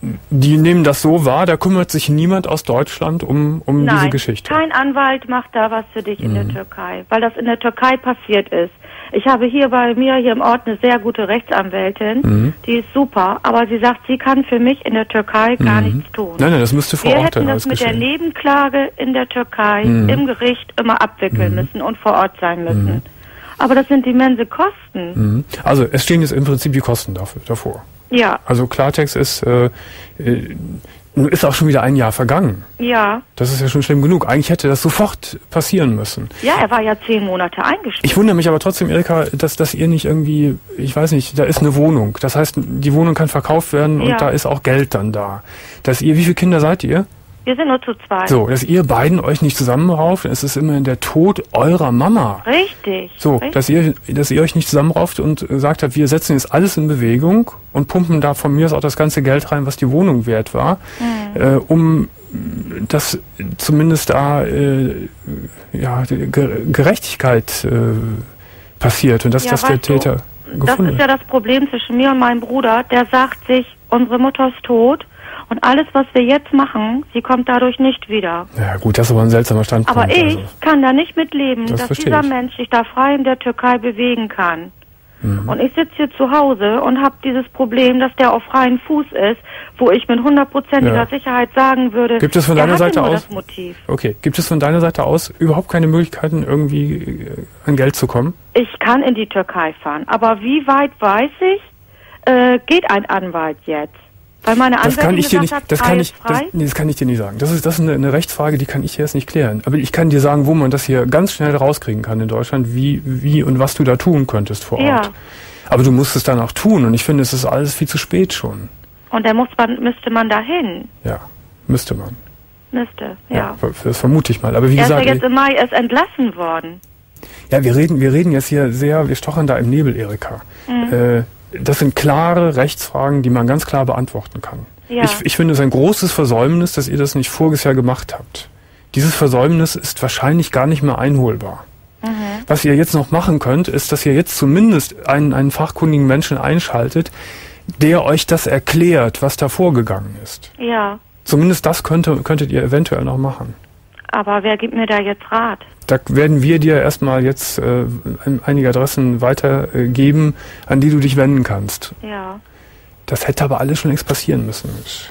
Speaker 2: die nehmen das so wahr, da kümmert sich niemand aus Deutschland um, um
Speaker 5: Nein,
Speaker 2: diese Geschichte.
Speaker 5: Kein Anwalt macht da was für dich in
Speaker 2: Mhm.
Speaker 5: der Türkei, weil das in der Türkei passiert ist. Ich habe hier bei mir hier im Ort eine sehr gute Rechtsanwältin,
Speaker 2: Mhm.
Speaker 5: die ist super, aber sie sagt, sie kann für mich in der Türkei gar
Speaker 2: Mhm.
Speaker 5: nichts tun.
Speaker 2: Nein, nein, das müsste vor
Speaker 5: Wir
Speaker 2: Ort
Speaker 5: hätten
Speaker 2: dann
Speaker 5: das
Speaker 2: alles
Speaker 5: mit der
Speaker 2: geschehen.
Speaker 5: Nebenklage in der Türkei
Speaker 2: Mhm.
Speaker 5: im Gericht immer abwickeln
Speaker 2: Mhm.
Speaker 5: müssen und vor Ort sein müssen.
Speaker 2: Mhm.
Speaker 5: Aber das sind immense Kosten.
Speaker 2: Mhm. Also es stehen jetzt im Prinzip die Kosten dafür, davor.
Speaker 5: Ja,
Speaker 2: Also Klartext ist, äh, äh, nun ist auch schon wieder ein Jahr vergangen.
Speaker 5: ja.
Speaker 2: Das ist ja schon schlimm genug. Eigentlich hätte das sofort passieren müssen.
Speaker 5: Ja, er war ja zehn Monate eingesperrt.
Speaker 2: Ich wundere mich aber trotzdem, Erika, dass, dass ihr nicht irgendwie, ich weiß nicht, da ist eine Wohnung. Das heißt, die Wohnung kann verkauft werden und
Speaker 5: Ja.
Speaker 2: da ist auch Geld dann da. Dass ihr, wie viele Kinder seid ihr?
Speaker 5: Wir sind nur zu zweit.
Speaker 2: So, dass ihr beiden euch nicht zusammenrauft, es ist immerhin der Tod eurer Mama.
Speaker 5: Richtig.
Speaker 2: So,
Speaker 5: richtig.
Speaker 2: dass ihr, dass ihr euch nicht zusammenrauft und gesagt habt, wir setzen jetzt alles in Bewegung und pumpen da von mir aus auch das ganze Geld rein, was die Wohnung wert war,
Speaker 5: Mhm.
Speaker 2: äh, um dass zumindest da äh, ja, die Ge- Gerechtigkeit äh, passiert und dass
Speaker 5: Ja,
Speaker 2: das der
Speaker 5: weißt du,
Speaker 2: Täter
Speaker 5: Das
Speaker 2: gefunden
Speaker 5: ist ja das Problem zwischen mir und meinem Bruder. Der sagt sich, unsere Mutter ist tot und alles, was wir jetzt machen, sie kommt dadurch nicht wieder.
Speaker 2: Ja gut, das ist aber ein seltsamer Standpunkt.
Speaker 5: Aber ich
Speaker 2: also.
Speaker 5: kann da nicht mitleben,
Speaker 2: Das
Speaker 5: dass
Speaker 2: verstehe
Speaker 5: dieser
Speaker 2: ich.
Speaker 5: Mensch sich da frei in der Türkei bewegen kann.
Speaker 2: Mhm.
Speaker 5: Und ich sitze hier zu Hause und habe dieses Problem, dass der auf freiem Fuß ist, wo ich mit hundertprozentiger
Speaker 2: Ja.
Speaker 5: Sicherheit sagen würde,
Speaker 2: Gibt es von
Speaker 5: er
Speaker 2: deiner
Speaker 5: hatte
Speaker 2: Seite
Speaker 5: nur
Speaker 2: aus-
Speaker 5: das Motiv.
Speaker 2: Okay, gibt es von deiner Seite aus überhaupt keine Möglichkeiten, irgendwie äh, an Geld zu kommen?
Speaker 5: Ich kann in die Türkei fahren, aber wie weit weiß ich, äh, geht ein Anwalt jetzt? Weil meine
Speaker 2: Das
Speaker 5: Anwältin
Speaker 2: kann ich dir
Speaker 5: gesagt
Speaker 2: nicht,
Speaker 5: hat,
Speaker 2: das
Speaker 5: frei
Speaker 2: kann
Speaker 5: ist
Speaker 2: ich, das,
Speaker 5: frei.
Speaker 2: nee, das kann ich dir nicht sagen. Das ist, das ist eine, eine Rechtsfrage, die kann ich hier jetzt nicht klären. Aber ich kann dir sagen, wo man das hier ganz schnell rauskriegen kann in Deutschland, wie, wie und was du da tun könntest vor Ort.
Speaker 5: Ja.
Speaker 2: Aber du musst es dann auch tun und ich finde, es ist alles viel zu spät schon.
Speaker 5: Und da muss man, müsste man dahin.
Speaker 2: Ja, müsste man.
Speaker 5: Müsste, ja.
Speaker 2: Ja, das vermute ich mal. Aber wie
Speaker 5: Er ist ja
Speaker 2: gesagt,
Speaker 5: jetzt im Mai erst entlassen worden.
Speaker 2: ja, wir reden, wir reden jetzt hier sehr, wir stochern da im Nebel, Erika.
Speaker 5: Mhm.
Speaker 2: Äh, das sind klare Rechtsfragen, die man ganz klar beantworten kann.
Speaker 5: Ja.
Speaker 2: Ich, ich finde es ein großes Versäumnis, dass ihr das nicht voriges Jahr gemacht habt. Dieses Versäumnis ist wahrscheinlich gar nicht mehr einholbar.
Speaker 5: Mhm.
Speaker 2: Was ihr jetzt noch machen könnt, ist, dass ihr jetzt zumindest einen, einen fachkundigen Menschen einschaltet, der euch das erklärt, was da vorgegangen ist.
Speaker 5: Ja.
Speaker 2: Zumindest das könnte, könntet ihr eventuell noch machen.
Speaker 5: Aber wer gibt mir da jetzt Rat?
Speaker 2: Da werden wir dir erstmal jetzt äh, einige Adressen weitergeben, an die du dich wenden kannst.
Speaker 5: Ja.
Speaker 2: Das hätte aber alles schon längst passieren müssen.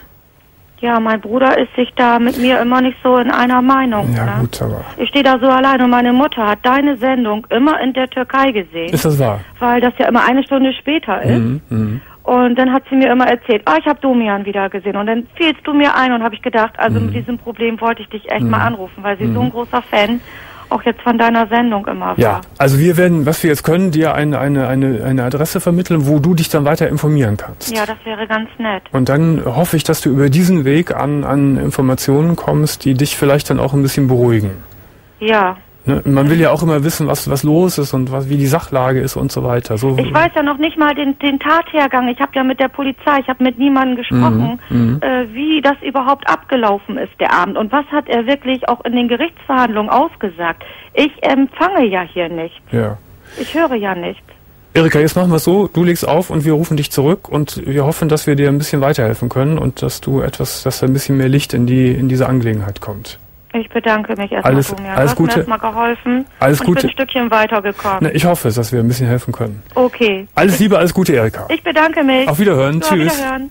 Speaker 5: Ja, mein Bruder ist sich da mit mir immer nicht so in einer Meinung.
Speaker 2: Ja
Speaker 5: ne?
Speaker 2: gut, aber
Speaker 5: Ich stehe da so allein und meine Mutter hat deine Sendung immer in der Türkei gesehen,
Speaker 2: ist das wahr?
Speaker 5: weil das ja immer eine Stunde später ist.
Speaker 2: Mhm, mhm.
Speaker 5: Und dann hat sie mir immer erzählt, ah, ich habe Domian wieder gesehen. Und dann fielst du mir ein und habe ich gedacht, also
Speaker 2: Mhm.
Speaker 5: mit diesem Problem wollte ich dich echt
Speaker 2: Mhm.
Speaker 5: mal anrufen, weil sie
Speaker 2: Mhm.
Speaker 5: so ein großer Fan auch jetzt von deiner Sendung immer
Speaker 2: Ja,
Speaker 5: war.
Speaker 2: also wir werden, was wir jetzt können, dir eine, eine, eine, eine Adresse vermitteln, wo du dich dann weiter informieren kannst.
Speaker 5: Ja, das wäre ganz nett.
Speaker 2: Und dann hoffe ich, dass du über diesen Weg an, an Informationen kommst, die dich vielleicht dann auch ein bisschen beruhigen.
Speaker 5: Ja.
Speaker 2: Ne? Man will ja auch immer wissen, was, was los ist und was, wie die Sachlage ist und so weiter. So,
Speaker 5: Ich weiß ja noch nicht mal den, den Tathergang. Ich habe ja mit der Polizei, ich habe mit niemandem gesprochen,
Speaker 2: Mhm, mhm.
Speaker 5: äh, wie das überhaupt abgelaufen ist, der Abend. Und was hat er wirklich auch in den Gerichtsverhandlungen ausgesagt? Ich empfange ja hier nichts.
Speaker 2: Ja.
Speaker 5: Ich höre ja nichts.
Speaker 2: Erika, jetzt machen wir es so, du legst auf und wir rufen dich zurück und wir hoffen, dass wir dir ein bisschen weiterhelfen können und dass du etwas, dass da ein bisschen mehr Licht in die, in diese Angelegenheit kommt.
Speaker 5: Ich bedanke mich erstmal,
Speaker 2: Alles-
Speaker 5: Domian.
Speaker 2: alles
Speaker 5: Du hast
Speaker 2: Gute.
Speaker 5: mir erstmal geholfen.
Speaker 2: Alles
Speaker 5: und
Speaker 2: Gute.
Speaker 5: Ich bin ein Stückchen weitergekommen.
Speaker 2: Na, ich hoffe, dass wir ein bisschen helfen können.
Speaker 5: Okay.
Speaker 2: Alles Liebe, alles Gute, Erika.
Speaker 5: Ich bedanke mich.
Speaker 2: Auf Wiederhören,
Speaker 5: So, auf
Speaker 2: tschüss.
Speaker 5: Wiederhören.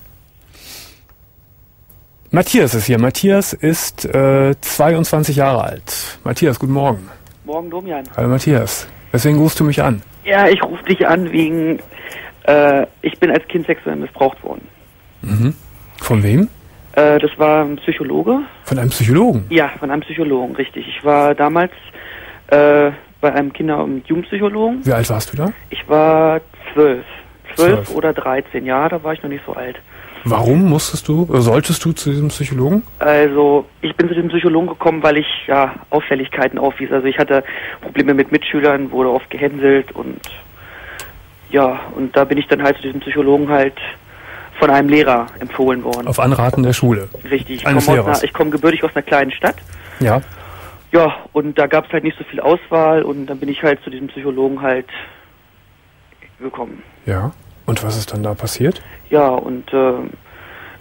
Speaker 2: Matthias ist hier. Matthias ist äh, zweiundzwanzig Jahre alt. Matthias, guten Morgen.
Speaker 6: Morgen, Domian.
Speaker 2: Hallo Matthias. Weswegen rufst du mich an?
Speaker 6: Ja, ich rufe dich an wegen, äh, ich bin als Kind sexuell missbraucht worden.
Speaker 2: Mhm. Von wem?
Speaker 6: Äh, das war ein Psychologe.
Speaker 2: Von einem Psychologen?
Speaker 6: Ja, von einem Psychologen, richtig. Ich war damals äh, bei einem Kinder- und Jugendpsychologen.
Speaker 2: Wie alt warst du da?
Speaker 6: Ich war zwölf. Zwölf
Speaker 2: Zwölf.
Speaker 6: oder dreizehn, ja, da war ich noch nicht so alt.
Speaker 2: Warum musstest du, oder solltest du zu diesem Psychologen?
Speaker 6: Also, ich bin zu dem Psychologen gekommen, weil ich ja Auffälligkeiten aufwies. Also ich hatte Probleme mit Mitschülern, wurde oft gehänselt und ja, und da bin ich dann halt zu diesem Psychologen halt von einem Lehrer empfohlen worden.
Speaker 2: Auf Anraten der Schule.
Speaker 6: Richtig. Ich
Speaker 2: Eines
Speaker 6: komme aus
Speaker 2: Lehrers.
Speaker 6: einer- ich komme gebürtig aus einer kleinen Stadt.
Speaker 2: Ja.
Speaker 6: Ja, und da gab es halt nicht so viel Auswahl und dann bin ich halt zu diesem Psychologen halt gekommen.
Speaker 2: Ja. Und was ist dann da passiert?
Speaker 6: Ja, und äh,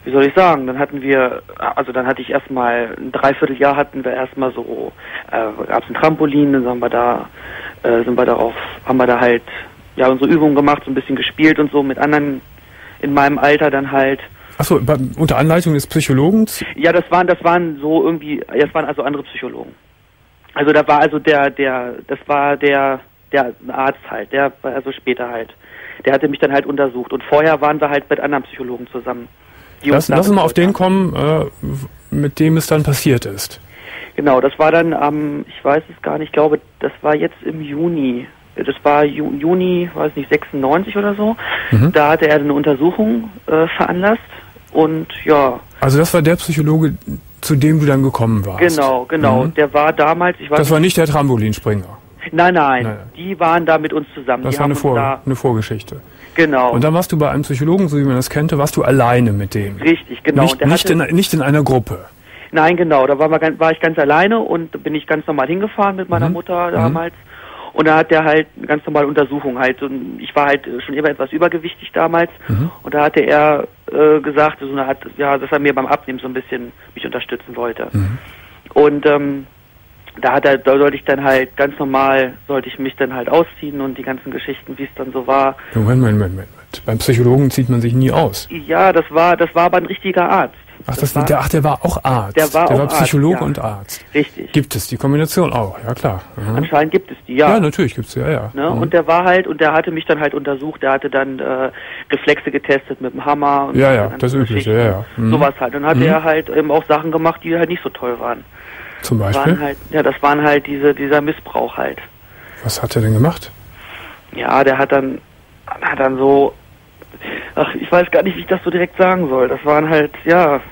Speaker 6: wie soll ich sagen, dann hatten wir, also dann hatte ich erstmal, ein Dreivierteljahr hatten wir erstmal so, äh, gab es ein Trampolin, dann sind wir da, äh, sind wir darauf, haben wir da halt, ja, unsere Übungen gemacht, so ein bisschen gespielt und so mit anderen in meinem Alter dann halt.
Speaker 2: Achso, unter Anleitung des Psychologen?
Speaker 6: Ja, das waren, das waren so irgendwie, das waren also andere Psychologen. Also da war also der, der, das war der, der Arzt halt, der war also später halt. Der hatte mich dann halt untersucht und vorher waren wir halt mit anderen Psychologen zusammen.
Speaker 2: Lass, lass uns mal auf den kommen, äh, mit dem es dann passiert ist.
Speaker 6: Genau, das war dann am, ähm, ich weiß es gar nicht, ich glaube, das war jetzt im Juni. Das war Ju- Juni, weiß nicht, sechsundneunzig oder so. Mhm. Da hatte er eine Untersuchung äh, veranlasst und ja.
Speaker 2: Also das war der Psychologe, zu dem du dann gekommen warst?
Speaker 6: Genau, genau. Mhm. Der war damals, ich weiß
Speaker 2: Das war nicht der Trampolinspringer?
Speaker 6: Nein, nein,
Speaker 2: nein.
Speaker 6: Die waren da mit uns zusammen.
Speaker 2: Das
Speaker 6: die
Speaker 2: war
Speaker 6: haben
Speaker 2: eine, Vor-
Speaker 6: da
Speaker 2: eine Vorgeschichte.
Speaker 6: Genau.
Speaker 2: Und dann warst du bei einem Psychologen, so wie man das kannte, warst du alleine mit dem?
Speaker 6: Richtig, genau.
Speaker 2: Nicht,
Speaker 6: der
Speaker 2: nicht,
Speaker 6: hatte,
Speaker 2: in, nicht in einer Gruppe?
Speaker 6: Nein, genau. Da war, wir, war ich ganz alleine und bin ich ganz normal hingefahren mit meiner
Speaker 2: mhm.
Speaker 6: Mutter damals. Mhm. Und da hat der halt eine ganz normale Untersuchung halt. Und ich war halt schon immer etwas übergewichtig damals. Mhm. Und da hatte er äh, gesagt, so eine Art, ja, dass er mir beim Abnehmen so ein bisschen mich unterstützen wollte. Mhm. Und ähm, da hat er, da sollte ich dann halt ganz normal, sollte ich mich dann halt ausziehen und die ganzen Geschichten, wie es dann so war.
Speaker 2: Moment, Moment, Moment, Moment. Beim Psychologen zieht man sich nie aus.
Speaker 6: Ja, das war, das war aber ein richtiger Arzt.
Speaker 2: Ach, das das war, der, ach, der war auch Arzt.
Speaker 6: Der war,
Speaker 2: der
Speaker 6: auch
Speaker 2: war Psychologe
Speaker 6: Arzt, ja.
Speaker 2: und Arzt.
Speaker 6: Richtig.
Speaker 2: Gibt es die Kombination auch? Ja, klar. Mhm.
Speaker 6: Anscheinend gibt es die, ja.
Speaker 2: Ja, natürlich gibt es die, ja, ja.
Speaker 6: Ne?
Speaker 2: Mhm.
Speaker 6: Und der war halt, und der hatte mich dann halt untersucht, der hatte dann äh, Reflexe getestet mit dem Hammer. Und
Speaker 2: ja, ja, das Übliche, ja, ja.
Speaker 6: Mhm. Sowas halt. Und dann hat mhm. er halt eben auch Sachen gemacht, die halt nicht so toll waren.
Speaker 2: Zum Beispiel?
Speaker 6: Waren halt, ja, das waren halt diese, dieser Missbrauch halt.
Speaker 2: Was hat er denn gemacht?
Speaker 6: Ja, der hat dann, hat dann so, ach, ich weiß gar nicht, wie ich das so direkt sagen soll. Das waren halt, ja,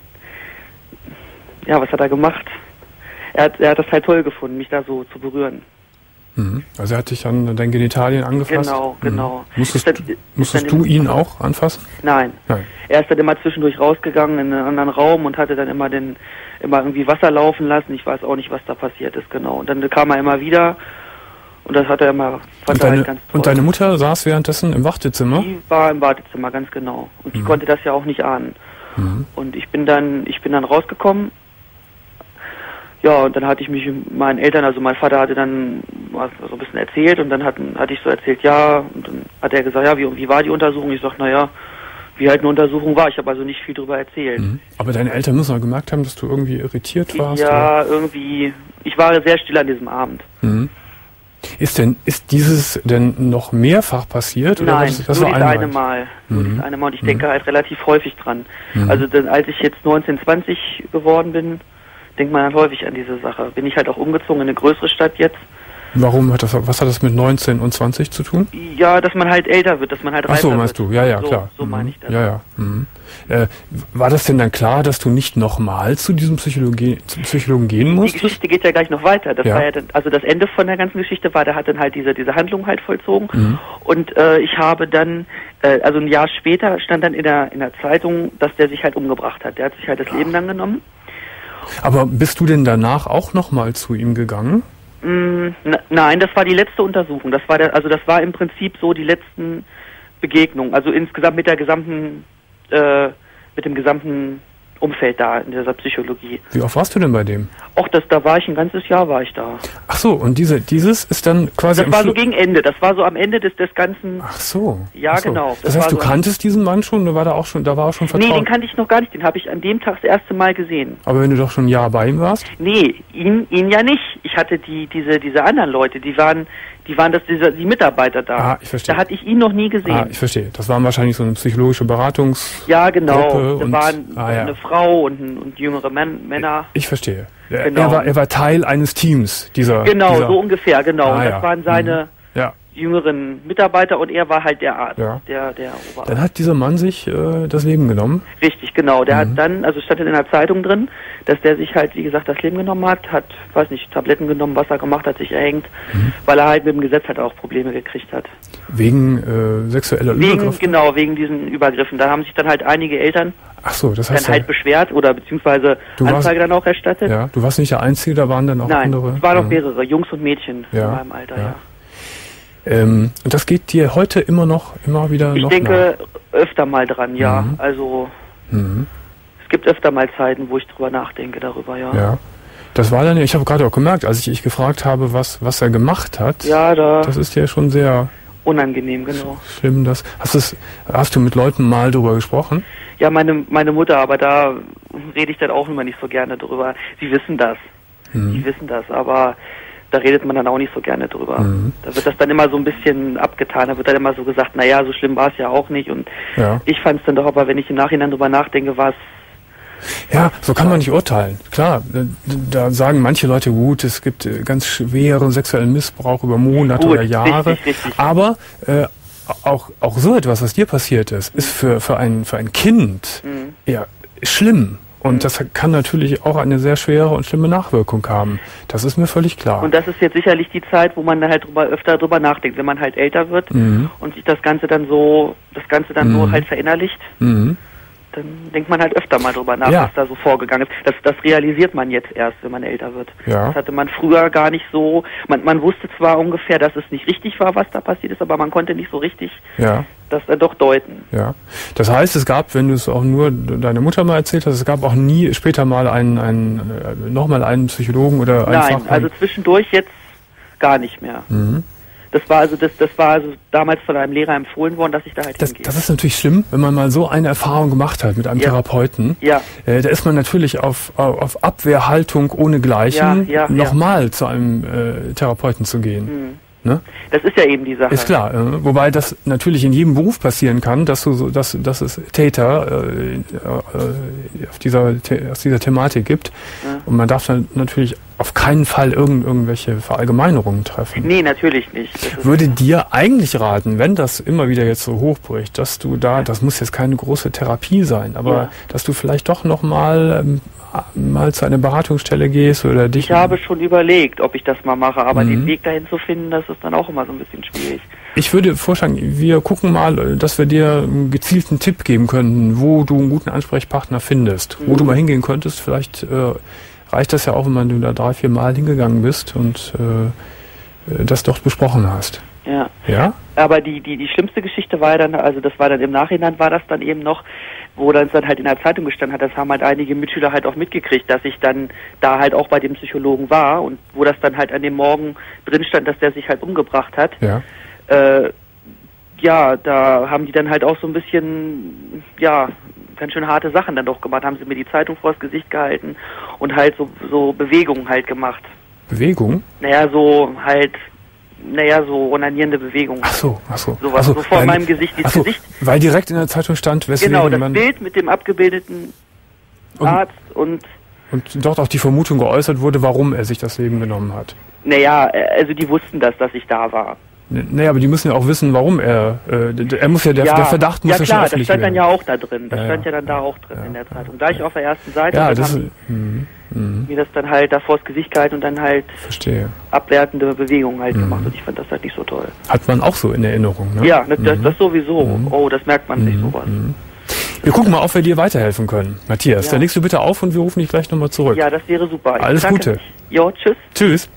Speaker 6: ja, was hat er gemacht? Er hat, er hat das halt toll gefunden, mich da so zu berühren.
Speaker 2: Mhm. Also er hat dich an deinen Genitalien angefasst?
Speaker 6: Genau, genau.
Speaker 2: Mhm. Musstest,
Speaker 6: ist dann,
Speaker 2: musstest
Speaker 6: ist
Speaker 2: du ihn auch anfassen?
Speaker 6: Nein.
Speaker 2: Nein.
Speaker 6: Er ist dann immer zwischendurch rausgegangen in einen anderen Raum und hatte dann immer den, immer irgendwie Wasser laufen lassen. Ich weiß auch nicht, was da passiert ist, genau. Und dann kam er immer wieder und das hat er immer, fand
Speaker 2: und
Speaker 6: er
Speaker 2: deine,
Speaker 6: halt ganz toll.
Speaker 2: Und deine Mutter saß währenddessen im Wartezimmer?
Speaker 6: Die war im Wartezimmer, ganz genau. Und die mhm. konnte das ja auch nicht ahnen. Mhm. Und ich bin dann, ich bin dann rausgekommen. Ja, und dann hatte ich mich mit meinen Eltern, also mein Vater hatte dann so ein bisschen erzählt und dann hatten, hatte ich so erzählt, ja, und dann hat er gesagt, ja, wie, wie war die Untersuchung? Ich sag, naja, wie halt eine Untersuchung war. Ich habe also nicht viel darüber erzählt.
Speaker 2: Mhm. Aber deine Eltern müssen ja gemerkt haben, dass du irgendwie irritiert warst?
Speaker 6: Ja,
Speaker 2: oder?
Speaker 6: irgendwie, ich war sehr still an diesem Abend.
Speaker 2: Mhm. Ist denn, ist dieses denn noch mehrfach passiert? Oder
Speaker 6: Nein,
Speaker 2: das, das
Speaker 6: nur
Speaker 2: war
Speaker 6: dieses
Speaker 2: einmal?
Speaker 6: eine Mal. Nur
Speaker 2: Mhm.
Speaker 6: dieses eine Mal und ich
Speaker 2: mhm.
Speaker 6: denke halt relativ häufig dran.
Speaker 2: Mhm.
Speaker 6: Also dann, als ich jetzt neunzehn, zwanzig geworden bin, denkt man halt häufig an diese Sache. Bin ich halt auch umgezogen in eine größere Stadt jetzt.
Speaker 2: Warum hat das, was hat das mit neunzehn und zwanzig zu tun?
Speaker 6: Ja, dass man halt älter wird, dass man halt reifer
Speaker 2: Ach so,
Speaker 6: wird.
Speaker 2: meinst du? Ja, ja,
Speaker 6: so,
Speaker 2: klar.
Speaker 6: So
Speaker 2: mhm.
Speaker 6: meine ich das.
Speaker 2: Ja, ja. Mhm. Äh, war das denn dann klar, dass du nicht nochmal zu diesem Psychologie, zum Psychologen gehen musstest?
Speaker 6: Die Geschichte geht ja gleich noch weiter. Das
Speaker 2: ja.
Speaker 6: war ja dann, also das Ende von der ganzen Geschichte war, der hat dann halt diese, diese Handlung halt vollzogen.
Speaker 2: Mhm.
Speaker 6: Und äh, ich habe dann, äh, also ein Jahr später stand dann in der, in der Zeitung, dass der sich halt umgebracht hat. Der hat sich halt das Leben dann genommen.
Speaker 2: Aber bist du denn danach auch nochmal zu ihm gegangen?
Speaker 6: Mm, n- nein, das war die letzte Untersuchung. Das war der, also das war im Prinzip so die letzten Begegnungen. Also insgesamt mit der gesamten, äh, mit dem gesamten Umfeld da in dieser Psychologie.
Speaker 2: Wie oft warst du denn bei dem?
Speaker 6: Och, das, da war ich ein ganzes Jahr war ich da.
Speaker 2: Ach so, und diese, dieses ist dann quasi
Speaker 6: Das
Speaker 2: am
Speaker 6: war so
Speaker 2: Schlu-
Speaker 6: gegen Ende. Das war so am Ende des, des ganzen.
Speaker 2: Ach so.
Speaker 6: Ja,
Speaker 2: Ach so.
Speaker 6: genau.
Speaker 2: Das,
Speaker 6: Das
Speaker 2: heißt,
Speaker 6: war
Speaker 2: du
Speaker 6: so
Speaker 2: kanntest diesen Mann schon, da war da auch schon, da war auch schon vertraut.
Speaker 6: Nee, den kannte ich noch gar nicht. Den habe ich an dem Tag das erste Mal gesehen.
Speaker 2: Aber wenn du doch schon ein Jahr bei ihm warst?
Speaker 6: Nee, ihn, ihn ja nicht. Ich hatte die, diese, diese anderen Leute, die waren, die waren das, diese, die Mitarbeiter da.
Speaker 2: Ah, ich verstehe.
Speaker 6: Da hatte ich ihn noch nie gesehen.
Speaker 2: Ah, ich verstehe. Das waren wahrscheinlich so eine psychologische Beratungs...
Speaker 6: Ja, genau.
Speaker 2: Gruppe
Speaker 6: Da
Speaker 2: und-
Speaker 6: waren
Speaker 2: ah, ja.
Speaker 6: eine Frau und, ein- und jüngere Män Männer.
Speaker 2: Ich verstehe. Er,
Speaker 6: Genau.
Speaker 2: er, war, er war Teil eines Teams, dieser...
Speaker 6: Genau,
Speaker 2: dieser,
Speaker 6: so ungefähr, genau.
Speaker 2: Ah,
Speaker 6: und das
Speaker 2: ja.
Speaker 6: waren seine
Speaker 2: Mhm. Ja.
Speaker 6: jüngeren Mitarbeiter und er war halt der Arzt,
Speaker 2: Ja.
Speaker 6: der, der Oberarzt.
Speaker 2: Dann hat dieser Mann sich äh, das Leben genommen.
Speaker 6: Richtig, genau. Der
Speaker 2: Mhm.
Speaker 6: hat dann, also stand in der Zeitung drin, dass der sich halt, wie gesagt, das Leben genommen hat, hat, weiß nicht, Tabletten genommen, was er gemacht hat, sich erhängt,
Speaker 2: Mhm.
Speaker 6: weil er halt mit dem Gesetz halt auch Probleme gekriegt hat.
Speaker 2: Wegen äh, sexueller
Speaker 6: Wegen,
Speaker 2: Übergriffe?
Speaker 6: genau, wegen diesen Übergriffen. Da haben sich dann halt einige Eltern
Speaker 2: Ach so, das
Speaker 6: dann
Speaker 2: heißt...
Speaker 6: halt beschwert oder beziehungsweise
Speaker 2: Du warst-
Speaker 6: Anzeige dann auch erstattet.
Speaker 2: ja, du warst nicht der Einzige, da waren dann auch
Speaker 6: Nein,
Speaker 2: andere...
Speaker 6: es waren noch
Speaker 2: Mhm.
Speaker 6: mehrere, Jungs und Mädchen
Speaker 2: Ja,
Speaker 6: in meinem Alter,
Speaker 2: ja.
Speaker 6: ja.
Speaker 2: Ähm, und das geht dir heute immer noch, immer wieder
Speaker 6: Ich
Speaker 2: noch
Speaker 6: denke öfter mal dran, ja.
Speaker 2: Mhm.
Speaker 6: Also
Speaker 2: Mhm.
Speaker 6: Es gibt öfter mal Zeiten, wo ich drüber nachdenke darüber, ja.
Speaker 2: Ja. Das war dann, ich habe gerade auch gemerkt, als ich, ich gefragt habe, was, was er gemacht hat.
Speaker 6: Ja, da.
Speaker 2: Das ist ja schon sehr
Speaker 6: unangenehm, genau.
Speaker 2: Schlimm, das. Hast, es, hast du mit Leuten mal drüber gesprochen?
Speaker 6: Ja, meine, meine Mutter, aber da rede ich dann auch immer nicht so gerne drüber. Sie wissen das. Mhm. Sie wissen das, aber da redet man dann auch nicht so gerne drüber. Mhm. Da wird das dann immer so ein bisschen abgetan. Da wird dann immer so gesagt, naja, so schlimm war es ja auch nicht. Und ja. ich fand es dann doch, aber wenn ich im Nachhinein drüber nachdenke, war es.
Speaker 2: Ja, so kann man nicht urteilen. Klar, da sagen manche Leute, gut, es gibt ganz schweren sexuellen Missbrauch über Monate gut, oder Jahre. Richtig, richtig. Aber äh, auch, auch so etwas, was dir passiert ist, ist für, für, ein, für ein Kind mhm. ja schlimm. Und das kann natürlich auch eine sehr schwere und schlimme Nachwirkung haben. Das ist mir völlig klar.
Speaker 6: Und das ist jetzt sicherlich die Zeit, wo man halt drüber, öfter drüber nachdenkt, wenn man halt älter wird mhm. und sich das Ganze dann so, das Ganze dann mhm. so halt verinnerlicht. Mhm. Dann denkt man halt öfter mal drüber nach, ja. was da so vorgegangen ist. Das, das realisiert man jetzt erst, wenn man älter wird. Ja. Das hatte man früher gar nicht so. Man, man wusste zwar ungefähr, dass es nicht richtig war, was da passiert ist, aber man konnte nicht so richtig ja. das dann doch deuten.
Speaker 2: Ja. Das heißt, es gab, wenn du es auch nur deiner Mutter mal erzählt hast, es gab auch nie später mal einen, einen nochmal einen Psychologen oder einen
Speaker 6: Nein, also zwischendurch jetzt gar nicht mehr. Mhm. Das war also das, das war also damals von einem Lehrer empfohlen worden, dass ich da halt
Speaker 2: das, hingehe. Das ist natürlich schlimm, wenn man mal so eine Erfahrung gemacht hat mit einem ja. Therapeuten. Ja. Äh, da ist man natürlich auf, auf Abwehrhaltung ohnegleichen, ja, ja, nochmal ja. zu einem äh, Therapeuten zu gehen. Mhm. Ne?
Speaker 6: Das ist ja eben die Sache.
Speaker 2: Ist klar, äh, wobei das natürlich in jedem Beruf passieren kann, dass du so, dass, dass es Täter äh, äh, auf dieser aus dieser Thematik gibt. Ja. Und man darf dann natürlich auf keinen Fall irgend, irgendwelche Verallgemeinerungen treffen.
Speaker 6: Nee, natürlich nicht.
Speaker 2: Das würde dir eigentlich raten, wenn das immer wieder jetzt so hochbricht, dass du da, das muss jetzt keine große Therapie sein, aber ja. dass du vielleicht doch nochmal ähm, mal zu einer Beratungsstelle gehst oder dich...
Speaker 6: Ich habe schon überlegt, ob ich das mal mache, aber mhm. den Weg dahin zu finden, das ist dann auch immer so ein bisschen schwierig.
Speaker 2: Ich würde vorschlagen, wir gucken mal, dass wir dir einen gezielten Tipp geben könnten, wo du einen guten Ansprechpartner findest, mhm. wo du mal hingehen könntest. Vielleicht äh, reicht das ja auch, wenn man du da drei, vier Mal hingegangen bist und äh, das dort besprochen hast.
Speaker 6: Ja.
Speaker 2: Ja?
Speaker 6: Aber die, die, die schlimmste Geschichte war ja dann, also das war dann im Nachhinein, war das dann eben noch, wo das dann halt in der Zeitung gestanden hat, das haben halt einige Mitschüler halt auch mitgekriegt, dass ich dann da halt auch bei dem Psychologen war und wo das dann halt an dem Morgen drin stand, dass der sich halt umgebracht hat.
Speaker 2: Ja.
Speaker 6: Äh, ja, da haben die dann halt auch so ein bisschen, ja, ganz schön harte Sachen dann doch gemacht, haben sie mir die Zeitung vors Gesicht gehalten und halt so, so Bewegungen halt gemacht.
Speaker 2: Bewegung?
Speaker 6: Naja, so halt... Naja, so onanierende Bewegungen.
Speaker 2: Ach so, ach so.
Speaker 6: So, was,
Speaker 2: ach so,
Speaker 6: so vor
Speaker 2: weil,
Speaker 6: meinem Gesicht, dieses
Speaker 2: so,
Speaker 6: Gesicht.
Speaker 2: Weil direkt in der Zeitung stand, weswegen
Speaker 6: genau, das
Speaker 2: man...
Speaker 6: Bild mit dem abgebildeten und, Arzt und...
Speaker 2: Und dort auch die Vermutung geäußert wurde, warum er sich das Leben genommen hat.
Speaker 6: Naja, also die wussten das, dass ich da war.
Speaker 2: Naja, aber die müssen ja auch wissen, warum er... Äh, er muss ja, der,
Speaker 6: ja,
Speaker 2: der Verdacht muss ja,
Speaker 6: ja
Speaker 2: schon
Speaker 6: klar,
Speaker 2: öffentlich
Speaker 6: das stand
Speaker 2: werden.
Speaker 6: dann ja auch da drin. Das
Speaker 2: ja,
Speaker 6: stand ja dann da auch drin
Speaker 2: ja,
Speaker 6: in der Zeitung. Da ich auf der ersten Seite...
Speaker 2: Ja, das ist...
Speaker 6: Mh, mh. Mir das dann halt da vors Gesicht gehalten und dann halt...
Speaker 2: Verstehe.
Speaker 6: Abwertende Bewegungen halt
Speaker 2: mhm.
Speaker 6: gemacht und ich fand das halt nicht so toll.
Speaker 2: Hat man auch so in Erinnerung, ne?
Speaker 6: Ja, das, das, das sowieso.
Speaker 2: Mhm.
Speaker 6: Oh, das merkt man
Speaker 2: mhm.
Speaker 6: sich sowas.
Speaker 2: Mhm. Wir gucken mal, ob wir dir weiterhelfen können. Matthias, ja. dann legst du bitte auf und wir rufen dich gleich nochmal zurück.
Speaker 6: Ja, das wäre super.
Speaker 2: Alles
Speaker 6: ich
Speaker 2: Gute.
Speaker 6: Jo, tschüss.
Speaker 2: Tschüss.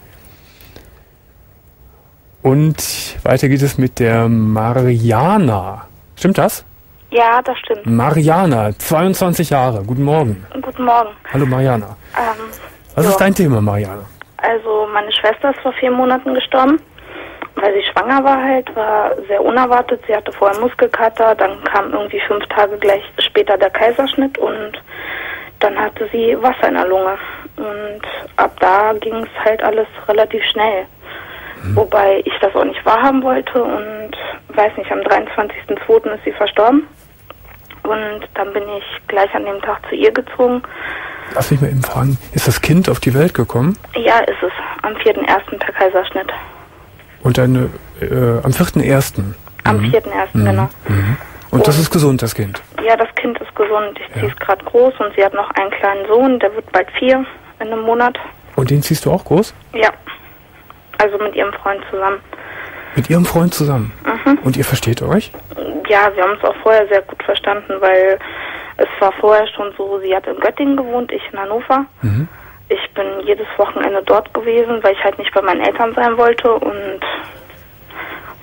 Speaker 2: Und weiter geht es mit der Mariana. Stimmt das?
Speaker 7: Ja, das stimmt.
Speaker 2: Mariana, zweiundzwanzig Jahre. Guten Morgen.
Speaker 7: Guten Morgen.
Speaker 2: Hallo Mariana.
Speaker 7: Ähm,
Speaker 2: Was
Speaker 7: jo.
Speaker 2: ist dein Thema, Mariana?
Speaker 7: Also meine Schwester ist vor vier Monaten gestorben, weil sie schwanger war halt, war sehr unerwartet. Sie hatte vorher Muskelkater, dann kam irgendwie fünf Tage gleich später der Kaiserschnitt und dann hatte sie Wasser in der Lunge. Und ab da ging es halt alles relativ schnell. Hm. Wobei ich das auch nicht wahrhaben wollte und weiß nicht, am dreiundzwanzigsten zweiten ist sie verstorben. Und dann bin ich gleich an dem Tag zu ihr gezogen.
Speaker 2: Lass mich mal eben fragen, ist das Kind auf die Welt gekommen?
Speaker 7: Ja, ist es. Am vierten ersten per Kaiserschnitt.
Speaker 2: Und dann äh, am vierten ersten?
Speaker 7: Am mhm. vierten ersten,
Speaker 2: mhm.
Speaker 7: genau.
Speaker 2: Mhm. Und, und das ist gesund, das Kind?
Speaker 7: Ja, das Kind ist gesund. Ich
Speaker 2: ja.
Speaker 7: ziehe es gerade groß und sie hat noch einen kleinen Sohn, der wird bald vier in einem Monat.
Speaker 2: Und den ziehst du auch groß?
Speaker 7: Ja. Also mit ihrem Freund zusammen.
Speaker 2: Mit ihrem Freund zusammen?
Speaker 7: Mhm.
Speaker 2: Und ihr versteht euch?
Speaker 7: Ja, wir haben uns auch vorher sehr gut verstanden, weil es war vorher schon so, sie hat in Göttingen gewohnt, ich in Hannover. Mhm. Ich bin jedes Wochenende dort gewesen, weil ich halt nicht bei meinen Eltern sein wollte und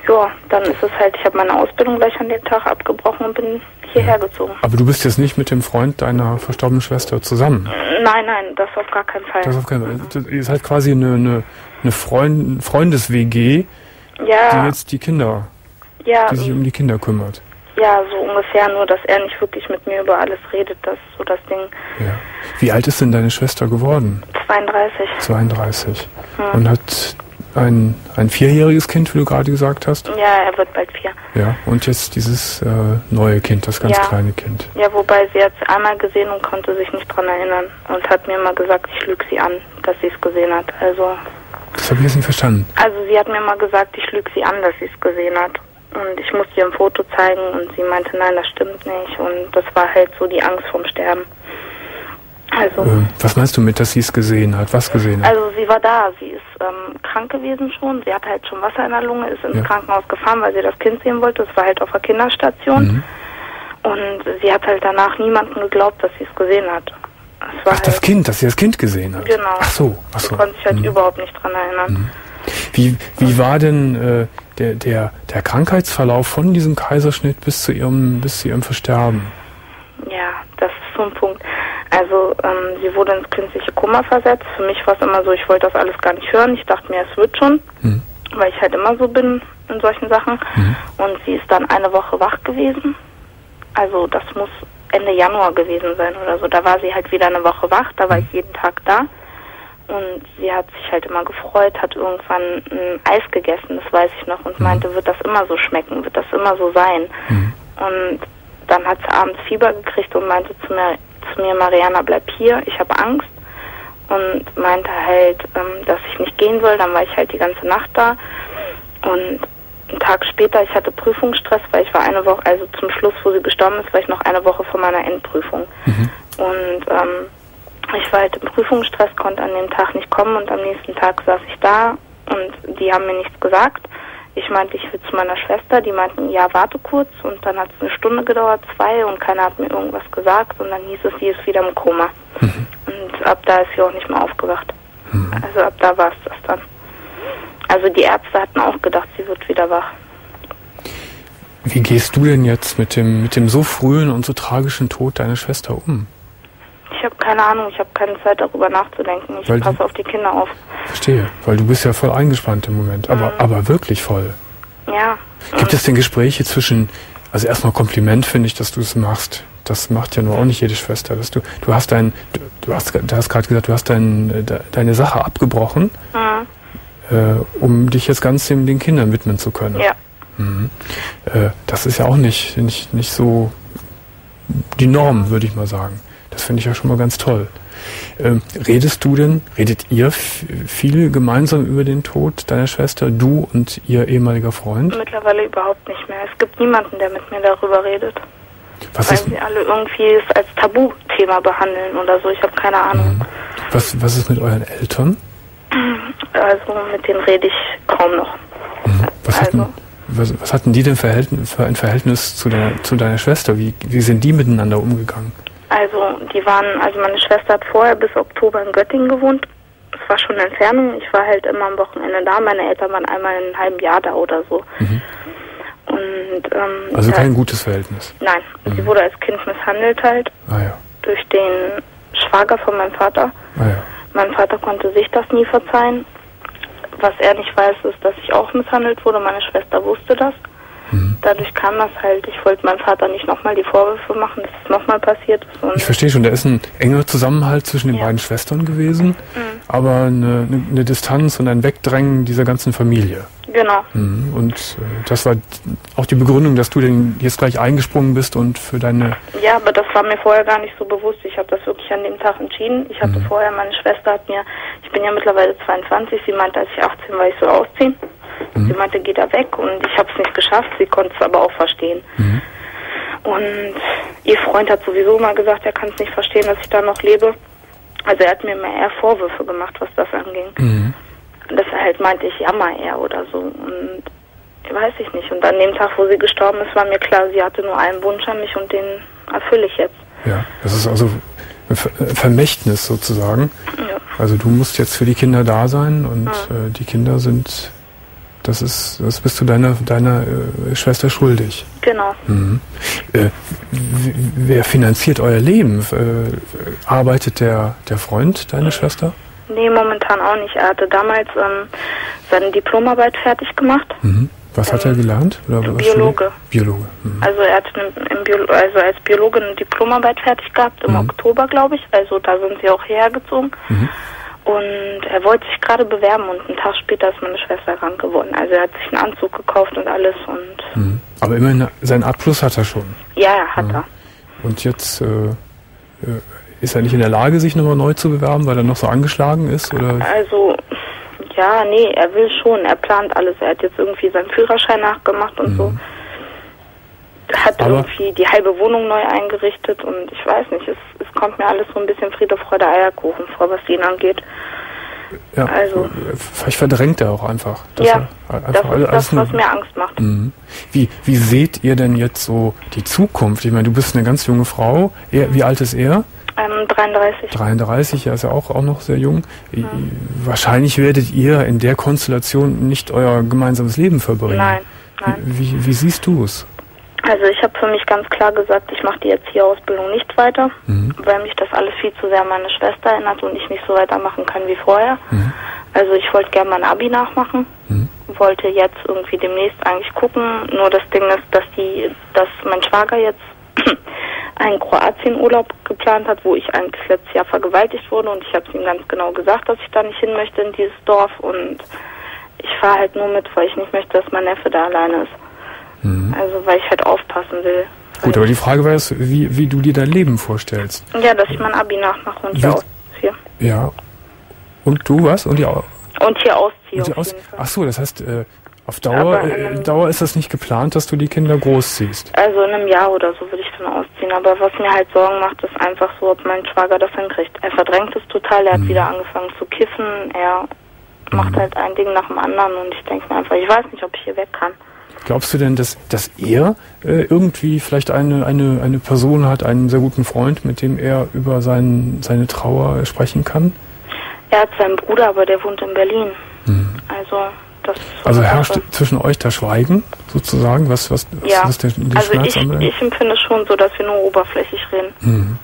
Speaker 7: ja, dann ist es halt, ich habe meine Ausbildung gleich an dem Tag abgebrochen und bin hierher
Speaker 2: ja.
Speaker 7: gezogen.
Speaker 2: Aber du bist jetzt nicht mit dem Freund deiner verstorbenen Schwester zusammen?
Speaker 7: Nein, nein, das auf gar keinen Fall.
Speaker 2: Das auf keinen Fall. Ihr seid quasi eine, eine, eine Freund, Freundes-W G,
Speaker 7: ja.
Speaker 2: die jetzt die Kinder,
Speaker 7: ja.
Speaker 2: die sich um die Kinder kümmert.
Speaker 7: Ja, so ungefähr, nur dass er nicht wirklich mit mir über alles redet, das ist so das Ding.
Speaker 2: Ja. Wie alt ist denn deine Schwester geworden?
Speaker 7: zweiunddreißig.
Speaker 2: zweiunddreißig.
Speaker 7: Hm.
Speaker 2: Und hat ein, ein vierjähriges Kind, wie du gerade gesagt hast?
Speaker 7: Ja, er wird bald vier.
Speaker 2: Ja, und jetzt dieses äh, neue Kind, das ganz
Speaker 7: ja.
Speaker 2: kleine Kind.
Speaker 7: Ja, wobei sie hat es einmal gesehen und konnte sich nicht dran erinnern und hat mir mal gesagt, ich lüge sie an, dass sie es gesehen hat. Also.
Speaker 2: Das habe ich jetzt nicht verstanden.
Speaker 7: Also sie hat mir mal gesagt, ich lüge sie an, dass sie es gesehen hat. Und ich musste ihr ein Foto zeigen und sie meinte, nein, das stimmt nicht. Und das war halt so die Angst vorm Sterben. Also,
Speaker 2: äh, was meinst du mit, dass sie es gesehen hat? Was gesehen hat?
Speaker 7: Also sie war da, sie ist ähm, krank gewesen schon. Sie hatte halt schon Wasser in der Lunge, ist ins ja. Krankenhaus gefahren, weil sie das Kind sehen wollte. Das war halt auf der Kinderstation. Mhm. Und sie hat halt danach niemandem geglaubt, dass sie es gesehen hat. Es war
Speaker 2: Ach,
Speaker 7: halt
Speaker 2: das Kind, dass sie das Kind gesehen hat?
Speaker 7: Genau.
Speaker 2: Ach so, ach so.
Speaker 7: Sie konnte sich halt mhm. überhaupt nicht dran erinnern.
Speaker 2: Mhm. Wie, wie war denn äh, der, der, der Krankheitsverlauf von diesem Kaiserschnitt bis zu ihrem, bis zu ihrem Versterben?
Speaker 7: Ja, das ist so ein Punkt. Also ähm, sie wurde ins künstliche Koma versetzt. Für mich war es immer so, ich wollte das alles gar nicht hören. Ich dachte mir, es wird schon, hm. weil ich halt immer so bin in solchen Sachen. Hm. Und sie ist dann eine Woche wach gewesen. Also das muss Ende Januar gewesen sein oder so. Da war sie halt wieder eine Woche wach, da war hm. ich jeden Tag da. Und sie hat sich halt immer gefreut, hat irgendwann ein Eis gegessen, das weiß ich noch, und mhm. meinte, wird das immer so schmecken, wird das immer so sein. Mhm. Und dann hat sie abends Fieber gekriegt und meinte zu mir, zu mir Mariana, bleib hier, ich habe Angst. Und meinte halt, ähm, dass ich nicht gehen soll, dann war ich halt die ganze Nacht da. Und einen Tag später, ich hatte Prüfungsstress, weil ich war eine Woche, also zum Schluss, wo sie gestorben ist, war ich noch eine Woche vor meiner Endprüfung. Mhm. Und ähm, ich war halt im Prüfungsstress, konnte an dem Tag nicht kommen und am nächsten Tag saß ich da und die haben mir nichts gesagt. Ich meinte, ich will zu meiner Schwester, die meinten, ja, warte kurz, und dann hat es eine Stunde gedauert, zwei, und keiner hat mir irgendwas gesagt und dann hieß es, sie ist wieder im Koma. Mhm. Und ab da ist sie auch nicht mehr aufgewacht. Mhm. Also ab da war es das dann. Also die Ärzte hatten auch gedacht, sie wird wieder wach.
Speaker 2: Wie gehst du denn jetzt mit dem, mit dem so frühen und so tragischen Tod deiner Schwester um?
Speaker 7: Ich habe keine Ahnung, ich habe keine Zeit darüber nachzudenken. Ich weil passe auf die Kinder auf.
Speaker 2: Verstehe, weil du bist ja voll eingespannt im Moment, aber, mhm. aber wirklich voll.
Speaker 7: Ja.
Speaker 2: Gibt es denn Gespräche zwischen, also erstmal Kompliment finde ich, dass du es machst. Das macht ja nur auch nicht jede Schwester. Dass du, du hast dein, du, du hast, du hast gerade gesagt, du hast dein, de, deine Sache abgebrochen, mhm. äh, um dich jetzt ganz dem, den Kindern widmen zu können.
Speaker 7: Ja.
Speaker 2: Mhm. Äh, das ist ja auch nicht, nicht, nicht so die Norm, würde ich mal sagen. Das finde ich ja schon mal ganz toll. Ähm, redest du denn, redet ihr f- viel gemeinsam über den Tod deiner Schwester, du und ihr ehemaliger Freund?
Speaker 7: Mittlerweile überhaupt nicht mehr. Es gibt niemanden, der mit mir darüber redet.
Speaker 2: Was
Speaker 7: weil
Speaker 2: ist,
Speaker 7: sie alle irgendwie es als Tabuthema behandeln oder so. Ich habe keine Ahnung.
Speaker 2: Was, was ist mit euren Eltern?
Speaker 7: Also mit denen rede ich kaum noch.
Speaker 2: Mhm. Was,
Speaker 7: also.
Speaker 2: hatten, was, was hatten die denn Verhältnis, für ein Verhältnis zu, der, zu deiner Schwester? Wie, wie sind die miteinander umgegangen?
Speaker 7: Also die waren, also meine Schwester hat vorher bis Oktober in Göttingen gewohnt. Es war schon eine Entfernung. Ich war halt immer am Wochenende da. Meine Eltern waren einmal in einem halben Jahr da oder so. Mhm. Und, ähm,
Speaker 2: also kein gutes Verhältnis?
Speaker 7: Nein. Mhm. Sie wurde als Kind misshandelt halt.
Speaker 2: Ah, ja.
Speaker 7: Durch den Schwager von meinem Vater.
Speaker 2: Ah, ja.
Speaker 7: Mein Vater konnte sich das nie verzeihen. Was er nicht weiß, ist, dass ich auch misshandelt wurde. Meine Schwester wusste das. Mhm. Dadurch kam das halt, ich wollte meinem Vater nicht nochmal die Vorwürfe machen, dass es nochmal passiert ist. Und
Speaker 2: ich verstehe schon, da ist ein enger Zusammenhalt zwischen den
Speaker 7: ja.
Speaker 2: beiden Schwestern gewesen, mhm. aber eine, eine, eine Distanz und ein Wegdrängen dieser ganzen Familie.
Speaker 7: Genau.
Speaker 2: Mhm. Und äh, das war auch die Begründung, dass du denn jetzt gleich eingesprungen bist und für deine...
Speaker 7: Ja, aber das war mir vorher gar nicht so bewusst. Ich habe das wirklich an dem Tag entschieden. Ich hatte mhm. vorher, meine Schwester hat mir, ich bin ja mittlerweile zweiundzwanzig, sie meinte, als ich achtzehn war, ich so ausziehen. Mhm. Sie meinte, geh da weg, und ich habe es nicht geschafft. Sie konnte es aber auch verstehen. Mhm. Und ihr Freund hat sowieso mal gesagt, er kann es nicht verstehen, dass ich da noch lebe. Also er hat mir mehr eher Vorwürfe gemacht, was das anging. Mhm. Dass er halt meinte, ich jammer eher oder so. Und weiß ich nicht. Und an dem Tag, wo sie gestorben ist, war mir klar, sie hatte nur einen Wunsch an mich und den erfülle ich jetzt.
Speaker 2: Ja, das ist also ein Vermächtnis sozusagen. Ja. Also du musst jetzt für die Kinder da sein und ja. äh, die Kinder sind Das ist, das bist du deiner, deiner äh, Schwester schuldig.
Speaker 7: Genau.
Speaker 2: Mhm. Äh, w- wer finanziert euer Leben? Äh, arbeitet der, der Freund deiner Schwester?
Speaker 7: Nee, momentan auch nicht. Er hatte damals ähm, seine Diplomarbeit fertig gemacht.
Speaker 2: Mhm. Was hat er gelernt? Oder was
Speaker 7: Biologe.
Speaker 2: Biologe. Mhm.
Speaker 7: Also er hat im Bio, also als Biologe eine Diplomarbeit fertig gehabt, im
Speaker 2: Mhm.
Speaker 7: Oktober, glaube ich. Also da sind sie auch hergezogen.
Speaker 2: Mhm.
Speaker 7: Und er wollte sich gerade bewerben und einen Tag später ist meine Schwester krank geworden. Also er hat sich einen Anzug gekauft und alles und...
Speaker 2: Mhm. Aber immerhin, seinen Abschluss hat er schon.
Speaker 7: Ja, ja, hat
Speaker 2: Mhm.
Speaker 7: er.
Speaker 2: Und jetzt äh, äh, ist er nicht in der Lage, sich nochmal neu zu bewerben, weil er noch so angeschlagen ist? Oder?
Speaker 7: Also, ja, nee, er will schon, er plant alles. Er hat jetzt irgendwie seinen Führerschein nachgemacht und
Speaker 2: Mhm.
Speaker 7: so. Hat
Speaker 2: Aber
Speaker 7: irgendwie die halbe Wohnung neu eingerichtet und ich weiß nicht, es, es kommt mir alles so ein bisschen Friede, Freude, Eierkuchen vor, was ihn angeht.
Speaker 2: Ja,
Speaker 7: Also-
Speaker 2: vielleicht verdrängt er auch einfach. dass
Speaker 7: Ja,
Speaker 2: er einfach
Speaker 7: das
Speaker 2: alles-
Speaker 7: ist
Speaker 2: alles
Speaker 7: das,
Speaker 2: nur-
Speaker 7: was mir Angst macht.
Speaker 2: Mhm. Wie, wie seht ihr denn jetzt so die Zukunft? Ich meine, du bist eine ganz junge Frau. Er, wie alt ist er?
Speaker 7: Ähm, dreiunddreißig.
Speaker 2: dreiunddreißig, er ist ja auch, auch noch sehr jung. I- Wahrscheinlich werdet ihr in der Konstellation nicht euer gemeinsames Leben verbringen.
Speaker 7: Nein, nein.
Speaker 2: Wie, wie, wie siehst du es?
Speaker 7: Also ich habe für mich ganz klar gesagt, ich mache die Erzieherausbildung nicht weiter,
Speaker 2: Mhm.
Speaker 7: weil mich das alles viel zu sehr an meine Schwester erinnert und ich nicht so weitermachen kann wie vorher.
Speaker 2: Mhm.
Speaker 7: Also ich wollte gerne mein Abi nachmachen,
Speaker 2: Mhm.
Speaker 7: wollte jetzt irgendwie demnächst eigentlich gucken, nur das Ding ist, dass die, dass mein Schwager jetzt einen Kroatien-Urlaub geplant hat, wo ich eigentlich letztes Jahr vergewaltigt wurde und ich habe es ihm ganz genau gesagt, dass ich da nicht hin möchte in dieses Dorf und ich fahre halt nur mit, weil ich nicht möchte, dass mein Neffe da alleine ist.
Speaker 2: Mhm.
Speaker 7: Also weil ich halt aufpassen will.
Speaker 2: Gut, aber die Frage war jetzt, wie, wie du dir dein Leben vorstellst.
Speaker 7: Ja, dass ich mein Abi nachmache und hier
Speaker 2: Wird-
Speaker 7: ausziehe.
Speaker 2: Ja. Und du was? Und die, Au-
Speaker 7: Und hier ausziehe
Speaker 2: und die
Speaker 7: auf
Speaker 2: Aus
Speaker 7: jeden Fall.
Speaker 2: Ach so, das heißt, äh, auf Dauer,
Speaker 7: Aber in
Speaker 2: äh,
Speaker 7: einem-
Speaker 2: Dauer ist das nicht geplant, dass du die Kinder großziehst.
Speaker 7: Also in einem Jahr oder so würde ich dann ausziehen. Aber was mir halt Sorgen macht, ist einfach so, ob mein Schwager das hinkriegt. Er verdrängt es total, er hat
Speaker 2: Mhm.
Speaker 7: wieder angefangen zu kiffen, er macht halt ein Ding nach dem anderen und ich denke mir einfach, ich weiß nicht, ob ich hier weg kann.
Speaker 2: Glaubst du denn, dass, dass er äh, irgendwie vielleicht eine, eine, eine Person hat, einen sehr guten Freund, mit dem er über sein, seine Trauer äh, sprechen kann?
Speaker 7: Er hat seinen Bruder, aber der wohnt in Berlin.
Speaker 2: Mhm.
Speaker 7: Also das ist so
Speaker 2: Also
Speaker 7: eine
Speaker 2: herrscht
Speaker 7: Sache.
Speaker 2: zwischen euch da Schweigen, sozusagen, was, was, was,
Speaker 7: Ja,
Speaker 2: was der, den
Speaker 7: also
Speaker 2: Schmerz
Speaker 7: ich,
Speaker 2: anbelangt?
Speaker 7: ich empfinde es schon so, dass wir nur oberflächlich reden.
Speaker 2: Mhm.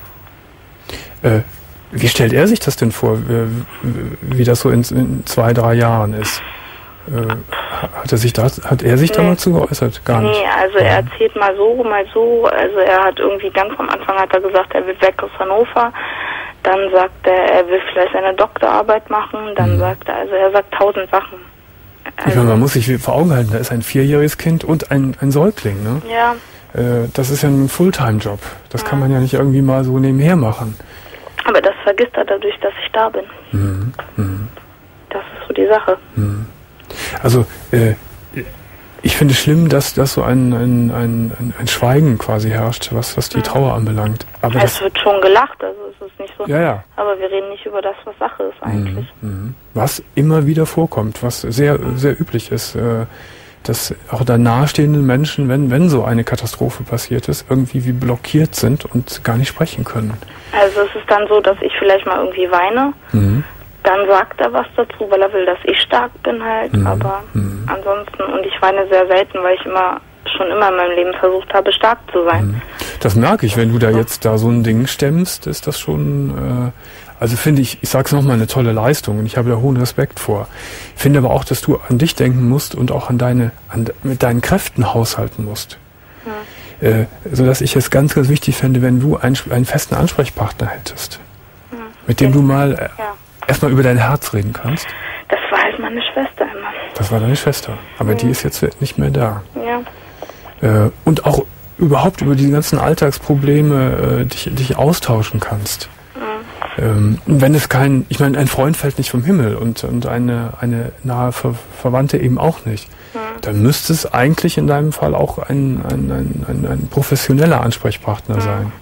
Speaker 2: Äh, wie stellt er sich das denn vor, wie, wie das so in, in zwei, drei Jahren ist? Äh, hat er sich da, hat er sich da
Speaker 7: Nee.
Speaker 2: mal zu geäußert? Gar nicht.
Speaker 7: Nee, also er erzählt mal so, mal so. Also er hat irgendwie ganz am Anfang hat er gesagt, er will weg aus Hannover. Dann sagt er, er will vielleicht seine Doktorarbeit machen. Dann
Speaker 2: Mhm.
Speaker 7: sagt er, also er sagt tausend Sachen.
Speaker 2: Ich meine,
Speaker 7: Also,
Speaker 2: man muss sich vor Augen halten, da ist ein vierjähriges Kind und ein, ein Säugling, ne?
Speaker 7: ja,
Speaker 2: Äh, das ist ja ein Fulltime-Job. Das kann man ja nicht irgendwie mal so nebenher machen.
Speaker 7: aber das vergisst er dadurch, dass ich da bin.
Speaker 2: Mhm. Mhm.
Speaker 7: Das ist so die Sache.
Speaker 2: Mhm. Also, äh, ich finde es schlimm, dass, dass so ein, ein, ein, ein, ein Schweigen quasi herrscht, was, was die Trauer anbelangt. Aber
Speaker 7: Es
Speaker 2: das,
Speaker 7: wird schon gelacht, also es ist nicht so.
Speaker 2: ja, ja.
Speaker 7: Aber wir reden nicht über das, was Sache ist eigentlich.
Speaker 2: Mhm. Was immer wieder vorkommt, was sehr, sehr üblich ist, äh, dass auch da nahestehende Menschen, wenn, wenn so eine Katastrophe passiert ist, irgendwie wie blockiert sind und gar nicht sprechen können.
Speaker 7: Also es ist dann so, dass ich vielleicht mal irgendwie weine.
Speaker 2: Mhm.
Speaker 7: Dann sagt er was dazu, weil er will, dass ich stark bin halt.
Speaker 2: Mhm.
Speaker 7: Aber
Speaker 2: Mhm.
Speaker 7: ansonsten, und ich weine sehr selten, weil ich immer schon immer in meinem Leben versucht habe, stark zu sein.
Speaker 2: Das merke ich, wenn du da jetzt da so ein Ding stemmst, ist das schon, äh, also finde ich, ich sag's nochmal, eine tolle Leistung und ich habe da hohen Respekt vor. Ich finde aber auch, dass du an dich denken musst und auch an deine, an, mit deinen Kräften haushalten musst.
Speaker 7: Ja.
Speaker 2: Äh, sodass ich es ganz, ganz wichtig fände, wenn du einen, einen festen Ansprechpartner hättest,
Speaker 7: Ja.
Speaker 2: mit dem du mal äh,
Speaker 7: Ja.
Speaker 2: erstmal über dein Herz reden kannst.
Speaker 7: Das war halt meine Schwester immer.
Speaker 2: Das war deine Schwester, aber die ist jetzt nicht mehr da.
Speaker 7: Ja.
Speaker 2: Äh, und auch überhaupt über die ganzen Alltagsprobleme äh, dich, dich austauschen kannst. Ähm, wenn es kein, ich meine, ein Freund fällt nicht vom Himmel und, und eine, eine nahe Ver Verwandte eben auch nicht, dann müsste es eigentlich in deinem Fall auch ein, ein, ein, ein, ein professioneller Ansprechpartner sein.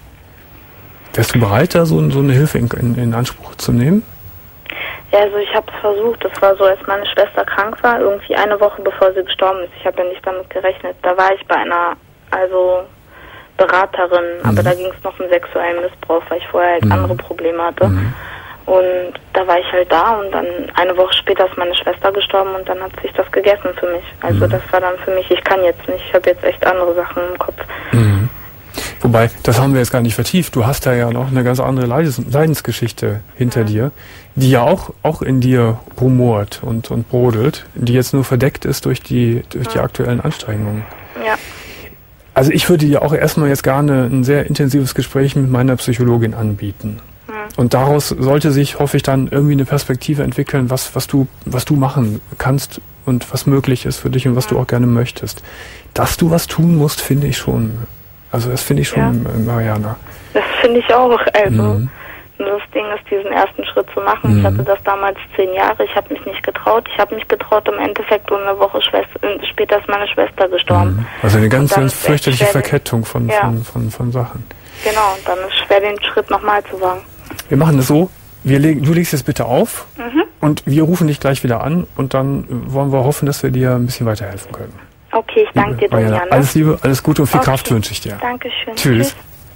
Speaker 2: Wärst du bereit, da so, so eine Hilfe in, in, in Anspruch zu nehmen?
Speaker 7: Ja, also ich habe es versucht. Das war so, als meine Schwester krank war, irgendwie eine Woche bevor sie gestorben ist. Ich habe ja nicht damit gerechnet. Da war ich bei einer, also Beraterin, aber da ging es noch um sexuellen Missbrauch, weil ich vorher halt
Speaker 2: Mhm.
Speaker 7: andere Probleme hatte.
Speaker 2: Mhm.
Speaker 7: Und da war ich halt da und dann eine Woche später ist meine Schwester gestorben und dann hat sich das gegessen für mich. Also mhm. das war dann für mich, ich kann jetzt nicht, ich habe jetzt echt andere Sachen im Kopf.
Speaker 2: Mhm. Wobei, das haben wir jetzt gar nicht vertieft. Du hast da ja noch eine ganz andere Leidens Leidensgeschichte hinter mhm. dir, die ja auch, auch in dir rumort und, und brodelt, die jetzt nur verdeckt ist durch die, durch mhm. die aktuellen Anstrengungen.
Speaker 7: Ja.
Speaker 2: Also ich würde dir auch erstmal jetzt gerne ein sehr intensives Gespräch mit meiner Psychologin anbieten. Mhm. Und daraus sollte sich, hoffe ich, dann irgendwie eine Perspektive entwickeln, was, was du, was du machen kannst und was möglich ist für dich und was mhm. du auch gerne möchtest. Dass du was tun musst, finde ich schon. Also das finde ich schon, ja. Mariana.
Speaker 7: Das finde ich auch. Also
Speaker 2: Mhm.
Speaker 7: das Ding ist, diesen ersten Schritt zu machen.
Speaker 2: Mhm.
Speaker 7: Ich hatte das damals zehn Jahre. Ich habe mich nicht getraut. Ich habe mich getraut im Endeffekt und eine Woche Schwester, später ist meine Schwester gestorben.
Speaker 2: Mhm. Also eine ganz, ganz
Speaker 7: ist
Speaker 2: fürchterliche
Speaker 7: schwer,
Speaker 2: Verkettung von,
Speaker 7: ja.
Speaker 2: von, von, von Sachen.
Speaker 7: Genau, und dann ist es schwer, den Schritt nochmal zu wagen.
Speaker 2: Wir machen das so, wir legen, du legst jetzt bitte auf
Speaker 7: Mhm.
Speaker 2: und wir rufen dich gleich wieder an und dann wollen wir hoffen, dass wir dir ein bisschen weiterhelfen können.
Speaker 7: Okay, ich danke dir,
Speaker 2: Mariana,
Speaker 7: Domian.
Speaker 2: alles Liebe, alles Gute und viel
Speaker 7: Okay.
Speaker 2: Kraft wünsche ich dir.
Speaker 7: Dankeschön.
Speaker 2: Tschüss.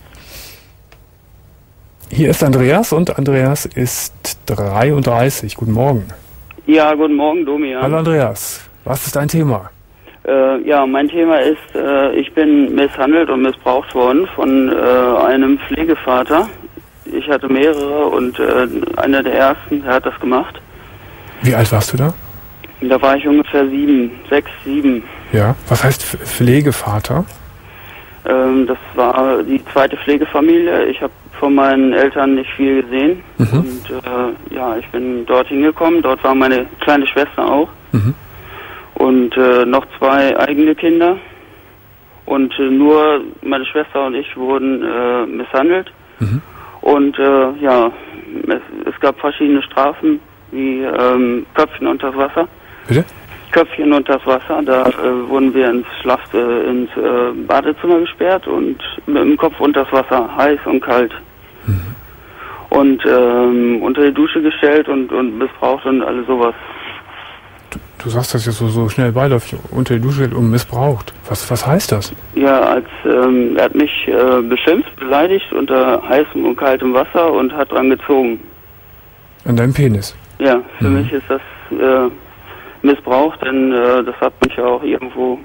Speaker 2: Hier ist Andreas und Andreas ist dreiunddreißig. Guten Morgen.
Speaker 8: Ja, guten Morgen, Domian.
Speaker 2: Hallo Andreas, was ist dein Thema?
Speaker 8: Äh, ja, mein Thema ist, äh, ich bin misshandelt und missbraucht worden von äh, einem Pflegevater. Ich hatte mehrere und äh, einer der ersten, der hat das gemacht.
Speaker 2: Wie alt warst du da?
Speaker 8: Da war ich ungefähr sieben, sechs, sieben.
Speaker 2: Ja, was heißt F- Pflegevater?
Speaker 8: Ähm, das war die zweite Pflegefamilie. Ich habe von meinen Eltern nicht viel gesehen.
Speaker 2: Mhm.
Speaker 8: Und äh, ja, ich bin dorthin gekommen. Dort war meine kleine Schwester auch.
Speaker 2: Mhm.
Speaker 8: Und äh, noch zwei eigene Kinder. Und äh, nur meine Schwester und ich wurden äh, misshandelt.
Speaker 2: Mhm.
Speaker 8: Und äh, ja, es, es gab verschiedene Strafen, wie ähm, Köpfchen unters Wasser.
Speaker 2: Bitte?
Speaker 8: Köpfchen unters Wasser, da äh, wurden wir ins Schlaf, äh, ins äh, Badezimmer gesperrt und mit dem Kopf unters Wasser, heiß und kalt.
Speaker 2: Mhm.
Speaker 8: Und ähm, unter die Dusche gestellt und, und missbraucht und alles sowas.
Speaker 2: Du, du sagst das jetzt so, so schnell beiläufig, unter die Dusche und missbraucht. Was, was heißt das?
Speaker 8: Ja, als ähm, er hat mich äh, beschimpft, beleidigt unter heißem und kaltem Wasser und hat dran gezogen.
Speaker 2: An deinem Penis?
Speaker 8: Ja, für
Speaker 2: Mhm.
Speaker 8: mich ist das äh, Missbrauch, denn äh, das hat mich ja auch irgendwo,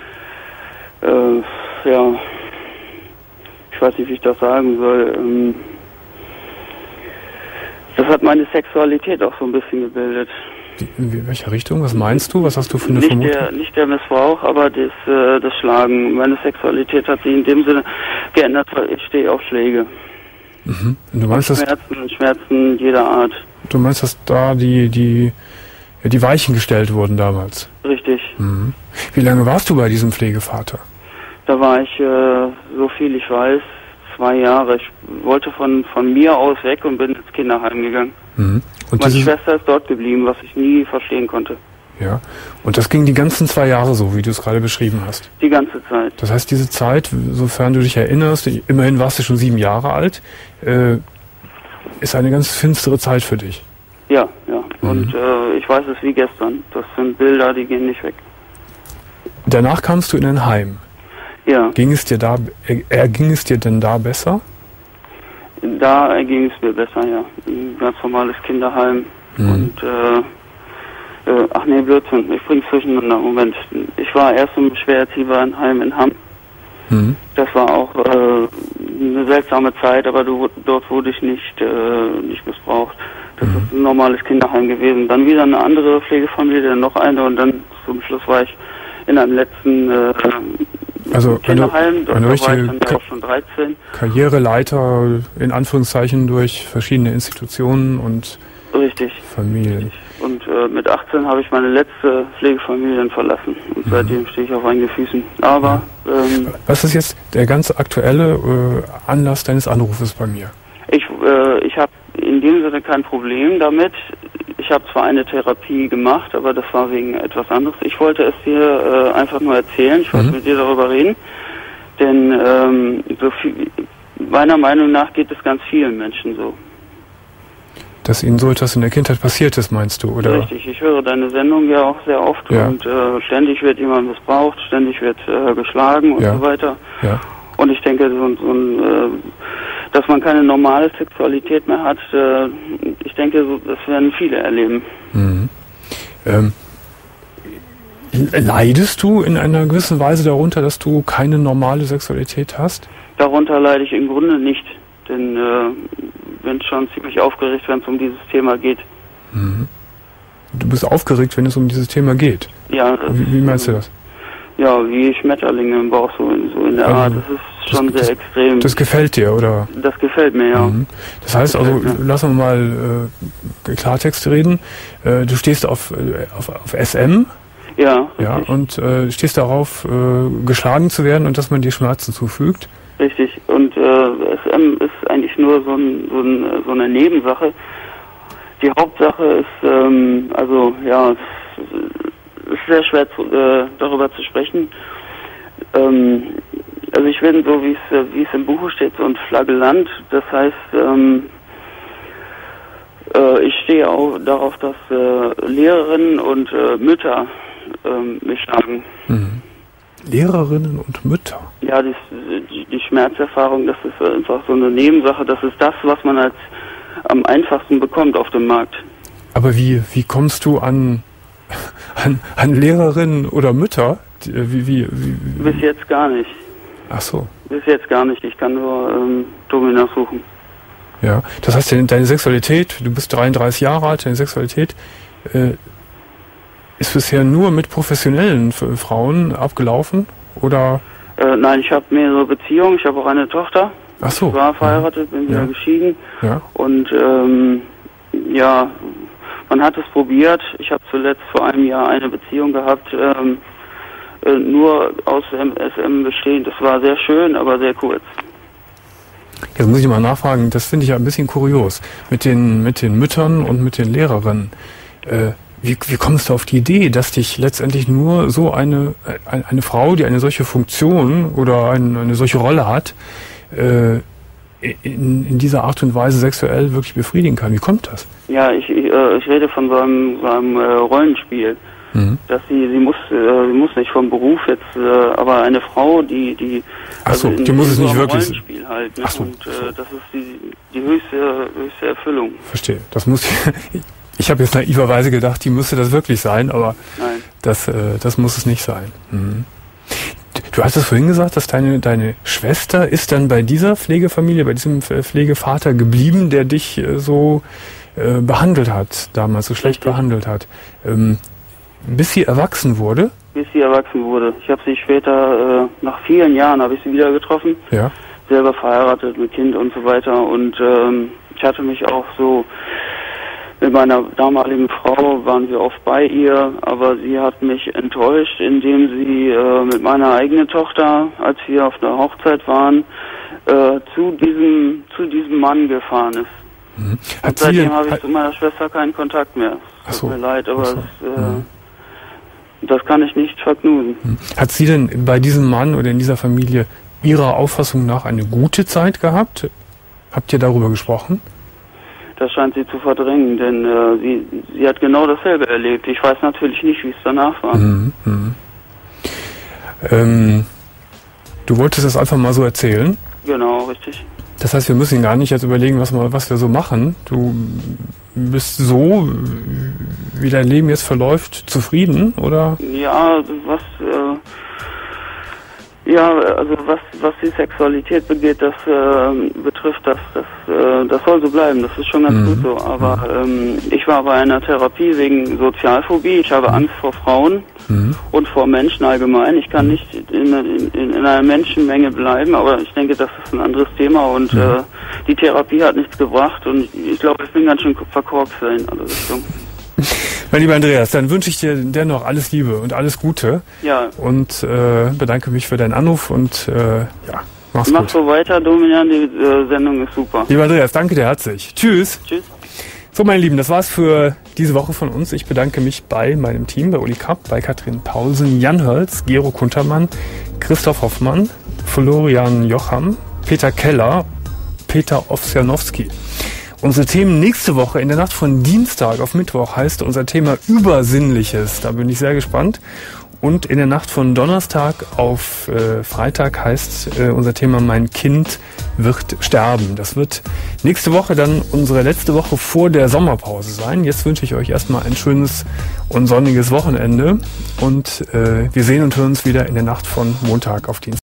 Speaker 8: äh, ja, ich weiß nicht, wie ich das sagen soll, ähm, das hat meine Sexualität auch so ein bisschen gebildet.
Speaker 2: Die, in welcher Richtung? Was meinst du? Was hast du für eine
Speaker 8: Nicht
Speaker 2: Vermutung?
Speaker 8: der, nicht der Missbrauch, aber das, äh, das Schlagen. Meine Sexualität hat sich in dem Sinne geändert, weil ich stehe auf Schläge.
Speaker 2: Mhm. Und du meinst, dass,
Speaker 8: Schmerzen, Schmerzen jeder Art.
Speaker 2: du meinst, dass da die, die, ja, die Weichen gestellt wurden damals?
Speaker 8: Richtig.
Speaker 2: Mhm. Wie lange warst du bei diesem Pflegevater?
Speaker 8: Da war ich, äh, so viel ich weiß, zwei Jahre. Ich wollte von, von mir aus weg und bin ins Kinderheim gegangen.
Speaker 2: Mhm. Und
Speaker 8: Meine
Speaker 2: dieses,
Speaker 8: Schwester ist dort geblieben, was ich nie verstehen konnte.
Speaker 2: ja. Und das ging die ganzen zwei Jahre so, wie du es gerade beschrieben hast.
Speaker 8: Die ganze Zeit.
Speaker 2: Das heißt, diese Zeit, sofern du dich erinnerst, immerhin warst du schon sieben Jahre alt, äh, ist eine ganz finstere Zeit für dich.
Speaker 8: Ja, ja.
Speaker 2: Mhm.
Speaker 8: Und äh, ich weiß es wie gestern. Das sind Bilder, die gehen nicht weg.
Speaker 2: Danach kamst du in ein Heim.
Speaker 8: Ja,
Speaker 2: Ging es dir da, er, erging es dir denn da besser?
Speaker 8: da ging es mir besser, ja. Ein ganz normales Kinderheim.
Speaker 2: Mhm.
Speaker 8: Und, äh, äh, ach nee, Blödsinn, ich bring's durcheinander. Moment. Ich war erst im Schwererziehberenheim in Hamm.
Speaker 2: Mhm.
Speaker 8: Das war auch äh, eine seltsame Zeit, aber du, dort wurde ich nicht, äh, nicht missbraucht. Das
Speaker 2: Mhm.
Speaker 8: ist ein normales Kinderheim gewesen. Dann wieder eine andere Pflegefamilie, noch eine und dann zum Schluss war ich in einem letzten äh,
Speaker 2: Also
Speaker 8: Kinderheim. Dort
Speaker 2: eine
Speaker 8: war ich
Speaker 2: richtige
Speaker 8: dann
Speaker 2: Ka-
Speaker 8: auch schon dreizehn.
Speaker 2: Karriereleiter, in Anführungszeichen, durch verschiedene Institutionen und
Speaker 8: Richtig.
Speaker 2: Familien.
Speaker 8: Und äh, mit achtzehn habe ich meine letzte Pflegefamilie dann verlassen. Und
Speaker 2: Mhm.
Speaker 8: seitdem stehe ich auf eigenen Füßen. Aber ähm,
Speaker 2: Was ist jetzt der ganz aktuelle äh, Anlass deines Anrufes bei mir?
Speaker 8: ich, äh, ich habe in dem Sinne kein Problem damit. Ich habe zwar eine Therapie gemacht, aber das war wegen etwas anderes. Ich wollte es dir äh, einfach nur erzählen. Ich wollte
Speaker 2: Mhm.
Speaker 8: mit dir darüber reden. Denn ähm, so viel, meiner Meinung nach geht es ganz vielen Menschen so.
Speaker 2: Dass ihnen so etwas in der Kindheit passiert ist, meinst du? Oder?
Speaker 8: Richtig, ich höre deine Sendung ja auch sehr oft
Speaker 2: Ja.
Speaker 8: und äh, ständig wird jemand missbraucht, ständig wird äh, geschlagen und
Speaker 2: Ja.
Speaker 8: so weiter.
Speaker 2: Ja.
Speaker 8: Und ich denke, so, so ein, äh, dass man keine normale Sexualität mehr hat, äh, ich denke, so, das werden viele erleben.
Speaker 2: Mhm. Ähm, leidest du in einer gewissen Weise darunter, dass du keine normale Sexualität hast?
Speaker 8: Darunter leide ich im Grunde nicht, denn äh, bin schon ziemlich aufgeregt, wenn es um dieses Thema geht.
Speaker 2: Mhm. Du bist aufgeregt, wenn es um dieses Thema geht?
Speaker 8: Ja.
Speaker 2: Wie, wie meinst du das?
Speaker 8: Ja, wie Schmetterlinge im Bauch, so in, so in der
Speaker 2: also,
Speaker 8: Art. Das ist schon
Speaker 2: das,
Speaker 8: sehr extrem.
Speaker 2: Das gefällt dir, oder?
Speaker 8: Das gefällt mir, ja.
Speaker 2: Mhm. Das heißt das also, lass uns mal äh, Klartext reden. Äh, du stehst auf, auf, auf S M.
Speaker 8: Ja.
Speaker 2: Ja, und äh, stehst darauf, äh, geschlagen zu werden und dass man dir Schmerzen zufügt.
Speaker 8: Richtig. Und äh, S M ist eigentlich nur so, ein, so, ein, so eine Nebensache. Die Hauptsache ist, ähm, also ja, es ist sehr schwer zu, äh, darüber zu sprechen. Ähm, also ich bin so, wie es wie es im Buche steht, so ein Flagellant. Das heißt, ähm, äh, ich stehe auch darauf, dass äh, Lehrerinnen und äh, Mütter äh, mich schlagen.
Speaker 2: Mhm. Lehrerinnen und Mütter?
Speaker 8: Ja, die, die, die Schmerzerfahrung, das ist einfach so eine Nebensache. Das ist das, was man als am einfachsten bekommt auf dem Markt.
Speaker 2: Aber wie, wie kommst du an, an, an Lehrerinnen oder Mütter? Wie, wie, wie,
Speaker 8: Bis jetzt gar nicht.
Speaker 2: Ach so.
Speaker 8: Bis jetzt gar nicht. Ich kann nur ähm, Dominas suchen.
Speaker 2: Ja, das heißt, deine Sexualität, du bist dreiunddreißig Jahre alt, deine Sexualität äh, ist bisher nur mit professionellen Frauen abgelaufen, oder?
Speaker 8: Äh, nein, ich habe mehrere Beziehungen. Ich habe auch eine Tochter.
Speaker 2: Ach so.
Speaker 8: Ich war verheiratet, bin wieder
Speaker 2: ja.
Speaker 8: geschieden.
Speaker 2: Ja.
Speaker 8: Und ähm, ja, man hat es probiert. Ich habe zuletzt vor einem Jahr eine Beziehung gehabt, ähm, äh, nur aus S M bestehend. Das war sehr schön, aber sehr kurz.
Speaker 2: Jetzt muss ich mal nachfragen, das finde ich ja ein bisschen kurios. Mit den, mit den Müttern und mit den Lehrerinnen. Äh, wie, wie kommst du auf die Idee, dass dich letztendlich nur so eine, eine, eine Frau, die eine solche Funktion oder eine, eine solche Rolle hat, äh, in, in dieser Art und Weise sexuell wirklich befriedigen kann? Wie kommt das?
Speaker 8: Ja, ich, ich, äh, ich rede von so einem, so einem äh, Rollenspiel. Mhm. Dass sie, sie muss, äh, sie muss nicht vom Beruf jetzt, äh, aber eine Frau, die, die,
Speaker 2: Ach so,
Speaker 8: also in,
Speaker 2: die muss
Speaker 8: in
Speaker 2: es
Speaker 8: so
Speaker 2: nicht
Speaker 8: einem
Speaker 2: wirklich.
Speaker 8: Rollenspiel halt, ne?
Speaker 2: Ach so,
Speaker 8: und äh,
Speaker 2: so.
Speaker 8: das ist die, die höchste, höchste Erfüllung.
Speaker 2: Verstehe. Das muss ich, ich habe jetzt naiverweise gedacht, die müsste das wirklich sein, aber
Speaker 8: Nein.
Speaker 2: das, äh, das muss es nicht sein. Mhm. Du hast es vorhin gesagt, dass deine, deine Schwester ist dann bei dieser Pflegefamilie, bei diesem Pflegevater geblieben, der dich äh, so äh, behandelt hat, damals so schlecht
Speaker 8: Richtig.
Speaker 2: behandelt hat. Ähm, bis sie erwachsen wurde?
Speaker 8: Bis sie erwachsen wurde. Ich habe sie später, äh, nach vielen Jahren habe ich sie wieder getroffen.
Speaker 2: Ja.
Speaker 8: Selber verheiratet mit Kind und so weiter. Und ähm, ich hatte mich auch so, mit meiner damaligen Frau waren wir oft bei ihr, aber sie hat mich enttäuscht, indem sie äh, mit meiner eigenen Tochter, als wir auf der Hochzeit waren, äh, zu diesem zu diesem Mann gefahren ist.
Speaker 2: Mhm. Hat
Speaker 8: Und seitdem
Speaker 2: sie,
Speaker 8: habe ich
Speaker 2: hat,
Speaker 8: zu meiner Schwester keinen Kontakt mehr.
Speaker 2: Ach
Speaker 8: Tut
Speaker 2: so.
Speaker 8: mir leid, aber
Speaker 2: Ach so.
Speaker 8: es, äh,
Speaker 2: Mhm.
Speaker 8: das kann ich nicht verknusen.
Speaker 2: Hat sie denn bei diesem Mann oder in dieser Familie ihrer Auffassung nach eine gute Zeit gehabt? Habt ihr darüber gesprochen?
Speaker 8: Das scheint sie zu verdrängen, denn äh, sie, sie hat genau dasselbe erlebt. Ich weiß natürlich nicht, wie es danach war.
Speaker 2: Mhm, mhm. Ähm, du wolltest das einfach mal so erzählen?
Speaker 8: Genau, richtig.
Speaker 2: Das heißt, wir müssen gar nicht jetzt überlegen, was, wir, was wir so machen. Du bist so, wie dein Leben jetzt verläuft, zufrieden, oder?
Speaker 8: Ja, was, äh, ja, also was, was die Sexualität begeht, das äh, betrifft, das, das, äh, das soll so bleiben. Das ist schon ganz
Speaker 2: Mhm.
Speaker 8: gut so. Aber ähm, ich war bei einer Therapie wegen Sozialphobie. Ich habe Angst vor Frauen
Speaker 2: Mhm.
Speaker 8: und vor Menschen allgemein. Ich kann nicht in, in, in einer Menschenmenge bleiben, aber ich denke, das ist ein anderes Thema und
Speaker 2: Mhm.
Speaker 8: äh, die Therapie hat nichts gebracht und ich glaube, ich bin ganz schön verkorkst in alle Richtungen.
Speaker 2: Mein lieber Andreas, dann wünsche ich dir dennoch alles Liebe und alles Gute.
Speaker 8: Ja.
Speaker 2: Und äh, bedanke mich für deinen Anruf und äh, ja, mach's
Speaker 8: Mach
Speaker 2: gut.
Speaker 8: so weiter, Dominian, die äh, Sendung ist super.
Speaker 2: Lieber Andreas, danke dir herzlich. Tschüss.
Speaker 8: Tschüss.
Speaker 2: So, meine Lieben, das war's für diese Woche von uns. Ich bedanke mich bei meinem Team, bei Uli Kapp, bei Katrin Paulsen, Jan Hölz, Gero Kuntermann, Christoph Hoffmann, Florian Jocham, Peter Keller, Peter Owsianowski. Unsere Themen nächste Woche in der Nacht von Dienstag auf Mittwoch heißt unser Thema Übersinnliches. Da bin ich sehr gespannt. Und in der Nacht von Donnerstag auf äh, Freitag heißt äh, unser Thema Mein Kind wird sterben. Das wird nächste Woche dann unsere letzte Woche vor der Sommerpause sein. Jetzt wünsche ich euch erstmal ein schönes und sonniges Wochenende und äh, wir sehen und hören uns wieder in der Nacht von Montag auf Dienstag.